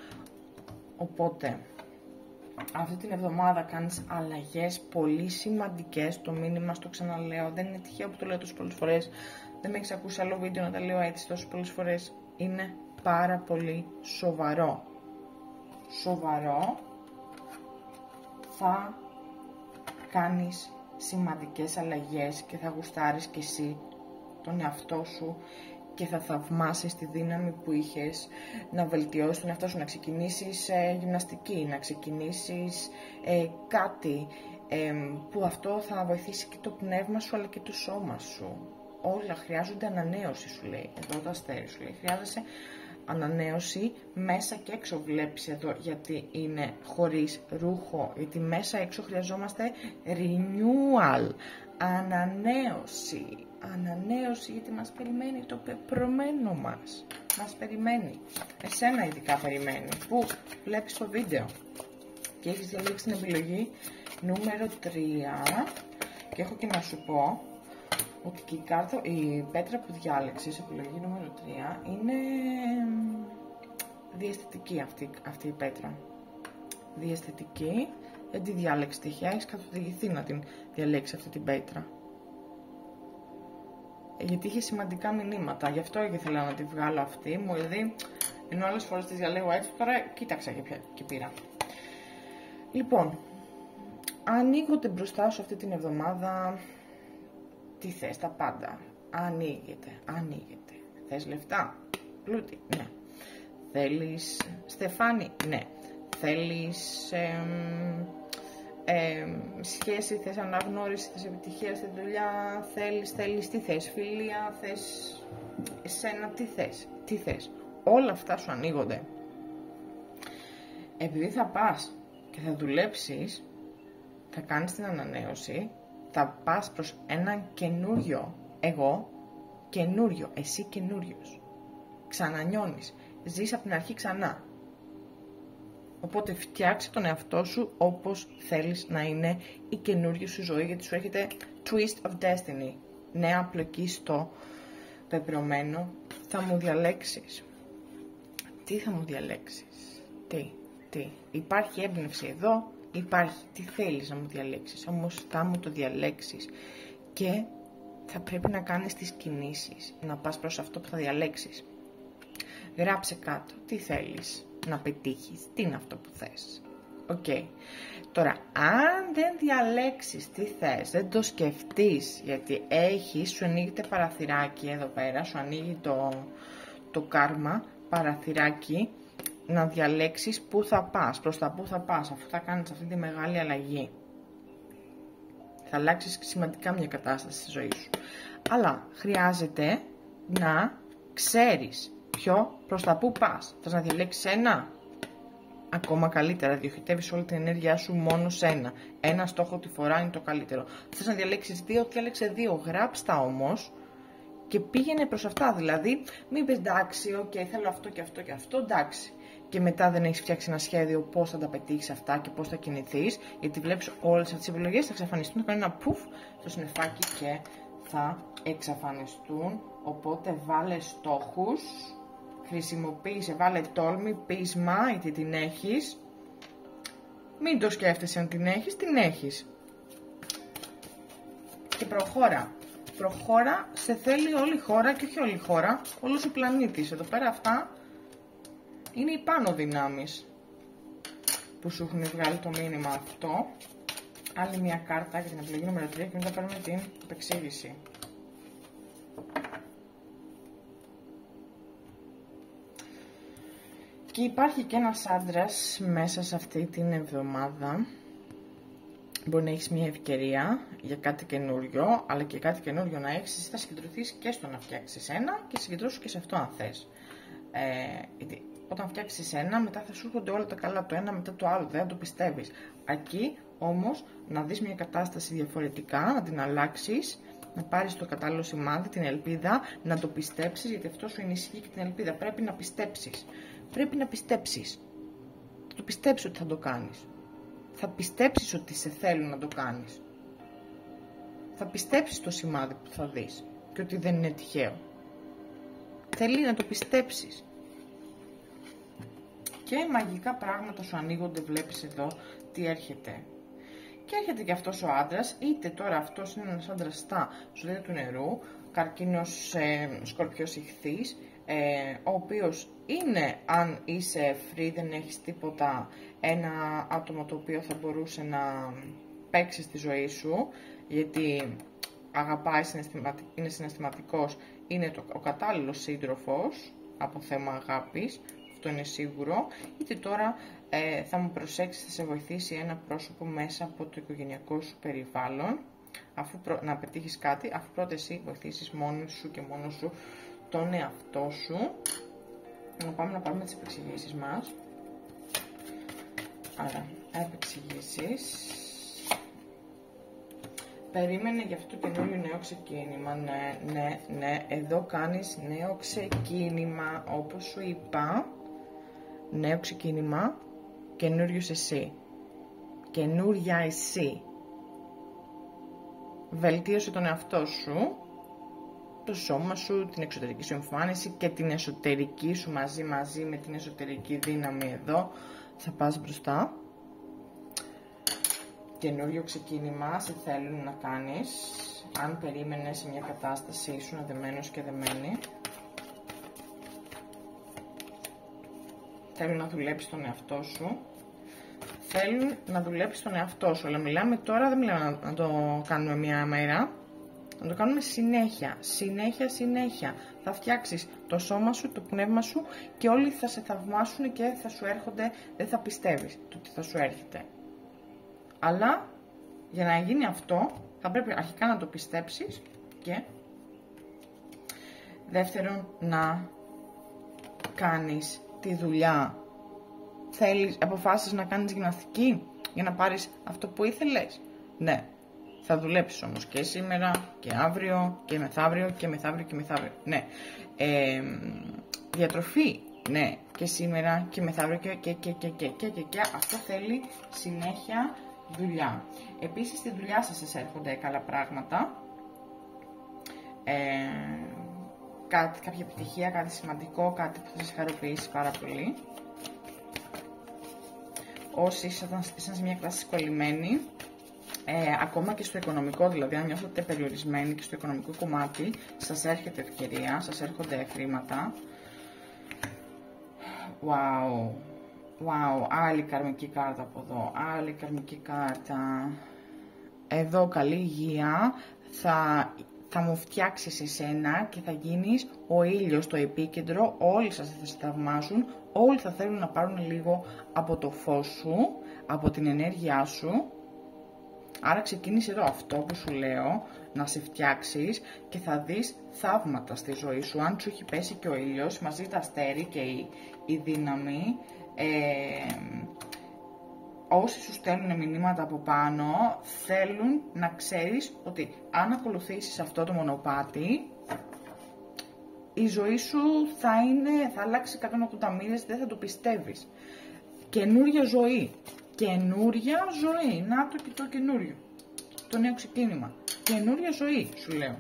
Speaker 1: Οπότε, αυτή την εβδομάδα κάνεις αλλαγές πολύ σημαντικές. Το μήνυμα στο ξαναλέω, δεν είναι τυχαίο που το λέω τόσες πολλές φορές. Δεν με έχεις ακούσει άλλο βίντεο να τα λέω έτσι τόσες πολλές φορές. Είναι πάρα πολύ σοβαρό. Σοβαρό. Θα κάνεις σημαντικές αλλαγές και θα γουστάρεις κι εσύ τον εαυτό σου και θα θαυμάσεις τη δύναμη που είχες να βελτιώσεις τον εαυτό σου, να ξεκινήσεις ε, γυμναστική, να ξεκινήσεις ε, κάτι ε, που αυτό θα βοηθήσει και το πνεύμα σου αλλά και το σώμα σου. Όλα χρειάζονται ανανέωση σου λέει, εδώ το αστέρι σου λέει, χρειάζεσαι ανανέωση μέσα και έξω, βλέπεις εδώ γιατί είναι χωρίς ρούχο, γιατί μέσα έξω χρειαζόμαστε renewal, ανανέωση, ανανέωση γιατί μας περιμένει το πεπρωμένο μας, μας περιμένει, εσένα ειδικά περιμένει, που βλέπεις το βίντεο και έχεις διαλέξει την επιλογή νούμερο τρία και έχω και να σου πω ότι και η, κάρτα, η πέτρα που διάλεξες, επιλογή νούμερο τρία, είναι διαισθητική αυτή, αυτή η πέτρα. Διαισθητική, δεν τη διάλεξε τυχαία, έχεις καθοδηγηθεί να την διαλέξει αυτή την πέτρα. Γιατί είχε σημαντικά μηνύματα, γι' αυτό ήθελα να τη βγάλω αυτή μου, δηλαδή, ενώ άλλες φορές τη διαλέγω έτσι, τώρα κοίταξα και, πια, και πήρα. Λοιπόν, ανοίγονται μπροστά σου αυτή την εβδομάδα. Τι θες, τα πάντα. Ανοίγεται, ανοίγεται. Θες λεφτά, πλούτη, ναι. Θέλεις στεφάνι, ναι. Θέλεις εμ, εμ, σχέση, θες αναγνώριση, θες επιτυχία στη δουλειά, θέλεις, θέλεις, τι θες, φιλία, θες εσένα, τι θες, τι θες. Όλα αυτά σου ανοίγονται. Επειδή θα πας και θα δουλέψεις, θα κάνεις την ανανέωση, θα πας προς έναν καινούριο εγώ, καινούριο, εσύ καινούριος. Ξανανιώνεις, ζεις από την αρχή ξανά. Οπότε φτιάξε τον εαυτό σου όπως θέλεις να είναι η καινούργια σου ζωή, γιατί σου έρχεται twist of destiny, νέα απλοκή στο πεπρωμένο. Θα μου διαλέξεις τι θα μου διαλέξεις, τι, τι, υπάρχει έμπνευση εδώ, υπάρχει, τι θέλεις να μου διαλέξεις, όμως θα μου το διαλέξεις και θα πρέπει να κάνεις τις κινήσεις, να πας προς αυτό που θα διαλέξεις. Γράψε κάτω, τι θέλεις να πετύχεις, τι είναι αυτό που θες. Οκ. Okay. Τώρα, αν δεν διαλέξεις τι θες, δεν το σκεφτείς, γιατί έχεις, σου ανοίγεται παραθυράκι εδώ πέρα, σου ανοίγει το, το κάρμα, παραθυράκι, να διαλέξεις πού θα πας, προς τα πού θα πας, αφού θα κάνεις αυτή τη μεγάλη αλλαγή. Θα αλλάξεις σημαντικά μια κατάσταση στη ζωή σου. Αλλά χρειάζεται να ξέρεις ποιο, προς τα πού πας. Θες να διαλέξεις ένα? Ακόμα καλύτερα, διοχετεύεις όλη την ενέργειά σου μόνο σε ένα. Ένα στόχο τη φορά είναι το καλύτερο. Θες να διαλέξεις δύο, διάλεξε δύο. Γράψτα όμως και πήγαινε προς αυτά. Δηλαδή, μην πεις εντάξει, οκ, okay, θέλω αυτό και αυτό και αυτό, εντάξει. Και μετά δεν έχεις φτιάξει ένα σχέδιο πώς θα τα πετύχεις αυτά και πώς θα κινηθείς. Γιατί βλέπεις όλες αυτές τις επιλογές θα εξαφανιστούν, θα κάνουν ένα πουφ στο συννεφάκι και θα εξαφανιστούν. Οπότε βάλε στόχους. Χρησιμοποίησε, βάλε τόλμη, πείσμα, γιατί την έχεις. Μην το σκέφτεσαι αν την έχεις, την έχεις. Και προχώρα. Προχώρα, σε θέλει όλη η χώρα και όχι όλη η χώρα, όλος ο πλανήτης. Εδώ πέρα αυτά είναι οι πάνω δυνάμεις που σου έχουν βγάλει το μήνυμα αυτό. Άλλη μια κάρτα για την επιλογή νούμερο τρία και μετά παίρνουμε την επεξήγηση. Και υπάρχει και ένας άντρας μέσα σε αυτή την εβδομάδα. Μπορεί να έχεις μια ευκαιρία για κάτι καινούριο, αλλά και κάτι καινούριο να έχεις, εσύ θα συγκεντρωθείς και στο να φτιάξεις ένα και συγκεντρώσου και σε αυτό αν θες. Ε, γιατί όταν φτιάξεις ένα, μετά θα σου έρχονται όλα τα καλά το ένα μετά το άλλο, δεν το πιστεύεις. Εκεί όμως να δεις μια κατάσταση διαφορετικά, να την αλλάξεις, να πάρεις το κατάλληλο σημάδι, την ελπίδα, να το πιστέψεις, γιατί αυτό σου ενισχύει και την ελπίδα. Πρέπει να πιστέψεις. Πρέπει να πιστέψεις. Θα το πιστέψεις ότι θα το κάνεις. Θα πιστέψεις ότι σε θέλουν να το κάνεις. Θα πιστέψεις το σημάδι που θα δεις και ότι δεν είναι τυχαίο. Θέλει να το πιστέψεις. Και μαγικά πράγματα σου ανοίγονται, βλέπεις εδώ τι έρχεται. Και έρχεται και αυτός ο άντρας, είτε τώρα αυτός είναι ένας άντρας στα ζωδία του νερού, καρκίνος, ε, σκορπιός, ιχθύς, ε, ο οποίος είναι, αν είσαι free, δεν έχεις τίποτα, ένα άτομο το οποίο θα μπορούσε να παίξει στη ζωή σου, γιατί αγαπάει, είναι συναισθηματικός, είναι το, ο κατάλληλος σύντροφος από θέμα αγάπης, αυτό είναι σίγουρο, είτε τώρα ε, θα μου προσέξεις, θα σε βοηθήσει ένα πρόσωπο μέσα από το οικογενειακό σου περιβάλλον, αφού προ, να πετύχεις κάτι, αφού πρώτα εσύ βοηθήσεις μόνος σου και μόνος σου τον εαυτό σου. Να πάμε να πάρουμε τις επεξηγήσεις μας. Άρα, επεξηγήσεις. Περίμενε για αυτό το καινούριο νέο ξεκίνημα. Ναι, ναι, ναι. Εδώ κάνεις νέο ξεκίνημα, όπως σου είπα. Νέο ξεκίνημα. Καινούριος εσύ. Καινούρια εσύ. Βελτίωσε τον εαυτό σου, το σώμα σου, την εξωτερική σου εμφάνιση και την εσωτερική σου μαζί μαζί με την εσωτερική δύναμη εδώ. Θα πας μπροστά. Καινούριο ξεκίνημα σε θέλουν να κάνεις. Αν περίμενες σε μια κατάσταση ήσουν αδεμένος και δεμένη. Θέλουν να δουλέψεις τον εαυτό σου. Θέλουν να δουλέψεις τον εαυτό σου. Αλλά μιλάμε τώρα, δεν μιλάμε να το κάνουμε μια μέρα. Να το κάνουμε συνέχεια. Συνέχεια, συνέχεια. Θα φτιάξεις το σώμα σου, το πνεύμα σου και όλοι θα σε θαυμάσουν και θα σου έρχονται, δεν θα πιστεύεις το ότι θα σου έρχεται. Αλλά για να γίνει αυτό θα πρέπει αρχικά να το πιστέψεις και δεύτερον να κάνεις τη δουλειά. Θέλεις, αποφάσεις να κάνεις γυμναστική για να πάρεις αυτό που ήθελες. Ναι, θα δουλέψεις όμως και σήμερα και αύριο και μεθαύριο και μεθαύριο και μεθαύριο. Ναι, ε, διατροφή. Ναι, και σήμερα και μεθαύριο και και και και και και και και αυτό θέλει συνέχεια δουλειά. Επίσης στη δουλειά σας σας έρχονται καλά πράγματα. Ε, κάτι, κάποια επιτυχία, κάτι σημαντικό, κάτι που θα σας χαροποιήσει πάρα πολύ. Όσοι ήσασταν σε μια κλάση κολλημένοι, ε, ακόμα και στο οικονομικό, δηλαδή αν νιώθετε περιορισμένοι και στο οικονομικό κομμάτι, σας έρχεται ευκαιρία, σας έρχονται χρήματα. Wow, wow, άλλη καρμική κάρτα από εδώ, άλλη καρμική κάρτα. Εδώ καλή υγεία, θα, θα μου φτιάξεις εσένα και θα γίνεις ο ήλιος στο επίκεντρο, όλοι σας θα σε θαυμάζουν, όλοι θα θέλουν να πάρουν λίγο από το φως σου, από την ενέργειά σου. Άρα ξεκίνησε εδώ αυτό που σου λέω, να σε φτιάξεις και θα δεις θαύματα στη ζωή σου. Αν σου έχει πέσει και ο ήλιος, μαζί τα αστέρι και η, η δύναμη, ε, όσοι σου στέλνουν μηνύματα από πάνω, θέλουν να ξέρεις ότι αν ακολουθήσεις αυτό το μονοπάτι, η ζωή σου θα, είναι, θα αλλάξει εκατόν ογδόντα μοίρες, δεν θα το πιστεύεις. Καινούρια ζωή. Καινούρια ζωή. Να το και το καινούριο. Το νέο ξεκίνημα. Καινούρια ζωή, σου λέω.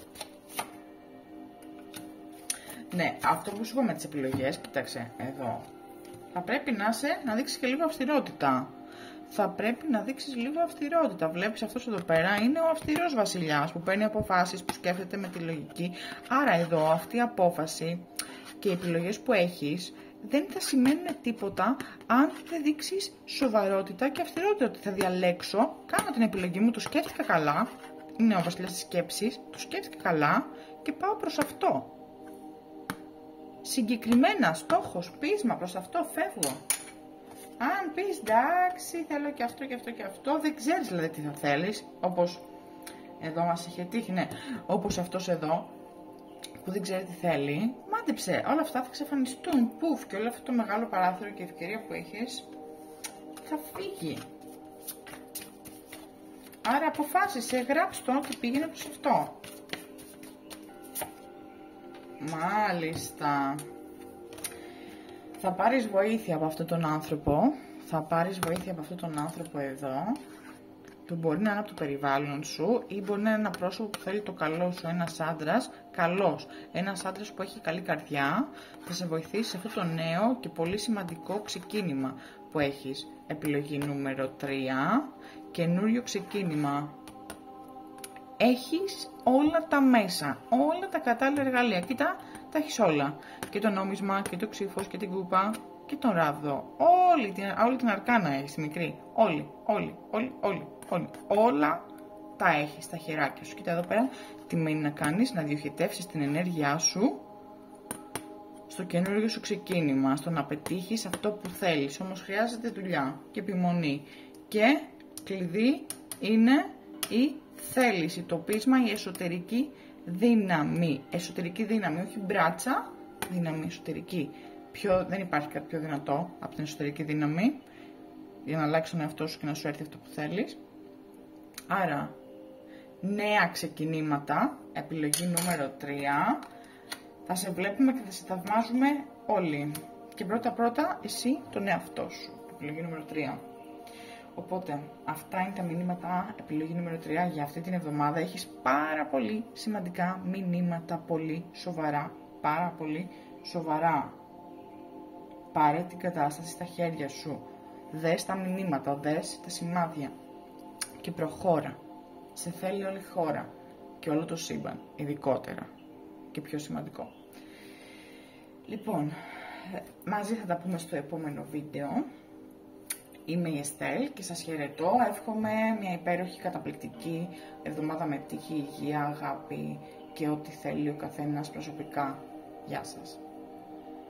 Speaker 1: Ναι, αυτό που σου είπα με τις επιλογές, κοίταξε, εδώ. Θα πρέπει να, σε, να δείξεις και λίγο αυστηρότητα. Θα πρέπει να δείξεις λίγο αυστηρότητα. Βλέπεις αυτός εδώ πέρα είναι ο αυστηρός βασιλιάς που παίρνει αποφάσεις, που σκέφτεται με τη λογική. Άρα εδώ αυτή η απόφαση και οι επιλογές που έχεις δεν θα σημαίνουν τίποτα αν δεν δείξεις σοβαρότητα και αυστηρότητα. Ότι θα διαλέξω, κάνω την επιλογή μου, το σκέφτηκα καλά, είναι ο βασιλιάς της σκέψης, το σκέφτηκα καλά και πάω προς αυτό. Συγκεκριμένα, στόχος, πείσμα, προς αυτό φεύγω. Αν πεις εντάξει, θέλω και αυτό και αυτό και αυτό, δεν ξέρεις δηλαδή τι θα θέλεις, όπως εδώ μας είχε τύχει, ναι, όπως αυτός εδώ, που δεν ξέρει τι θέλει, μάντεψε, όλα αυτά θα εξαφανιστούν, πουφ, και όλο αυτό το μεγάλο παράθυρο και ευκαιρία που έχεις θα φύγει. Άρα αποφάσισε, γράψτε το και πήγαινε προς αυτό. Μάλιστα. Θα πάρεις βοήθεια από αυτόν τον άνθρωπο, θα πάρεις βοήθεια από αυτόν τον άνθρωπο εδώ, που μπορεί να είναι από το περιβάλλον σου ή μπορεί να είναι ένα πρόσωπο που θέλει το καλό σου, ένας άντρας καλός, ένας άντρας που έχει καλή καρδιά, θα σε βοηθήσει σε αυτό το νέο και πολύ σημαντικό ξεκίνημα που έχεις. Επιλογή νούμερο τρία, καινούριο ξεκίνημα. Έχεις όλα τα μέσα, όλα τα κατάλληλα εργαλεία, κοίτα, τα έχεις όλα. Και το νόμισμα και το ξύφος και την κούπα και τον ράβδο, όλη την, όλη την αρκάνα έχεις τη μικρή, όλοι, όλοι, όλοι, όλοι. Όλοι, όλα τα έχεις στα χεράκια σου. Κοίτα εδώ πέρα τι μένει να κάνεις, να διοχετεύσεις την ενέργειά σου στο καινούργιο σου ξεκίνημα, στο να πετύχεις αυτό που θέλεις. Όμως χρειάζεται δουλειά και επιμονή. Και κλειδί είναι η θέληση, το πείσμα, η εσωτερική δύναμη. Εσωτερική δύναμη, όχι μπράτσα, δύναμη εσωτερική. Πιο, δεν υπάρχει κάτι πιο δυνατό από την εσωτερική δύναμη για να αλλάξει τον εαυτό σου και να σου έρθει αυτό που θέλεις. Άρα, νέα ξεκινήματα, επιλογή νούμερο τρία, θα σε βλέπουμε και θα σε θαυμάζουμε όλοι. Και πρώτα πρώτα εσύ τον εαυτό σου, επιλογή νούμερο τρία. Οπότε, αυτά είναι τα μηνύματα, επιλογή νούμερο τρία για αυτή την εβδομάδα. Έχεις πάρα πολύ σημαντικά μηνύματα, πολύ σοβαρά, πάρα πολύ σοβαρά. Πάρε την κατάσταση στα χέρια σου, δες τα μηνύματα, δες τα σημάδια και προχώρα. Σε θέλει όλη η χώρα και όλο το σύμπαν, ειδικότερα και πιο σημαντικό. Λοιπόν, μαζί θα τα πούμε στο επόμενο βίντεο. Είμαι η Εστέλ και σας χαιρετώ. Εύχομαι μια υπέροχη, καταπληκτική εβδομάδα με τύχη, υγεία, αγάπη και ό,τι θέλει ο καθένας προσωπικά. Γεια σας.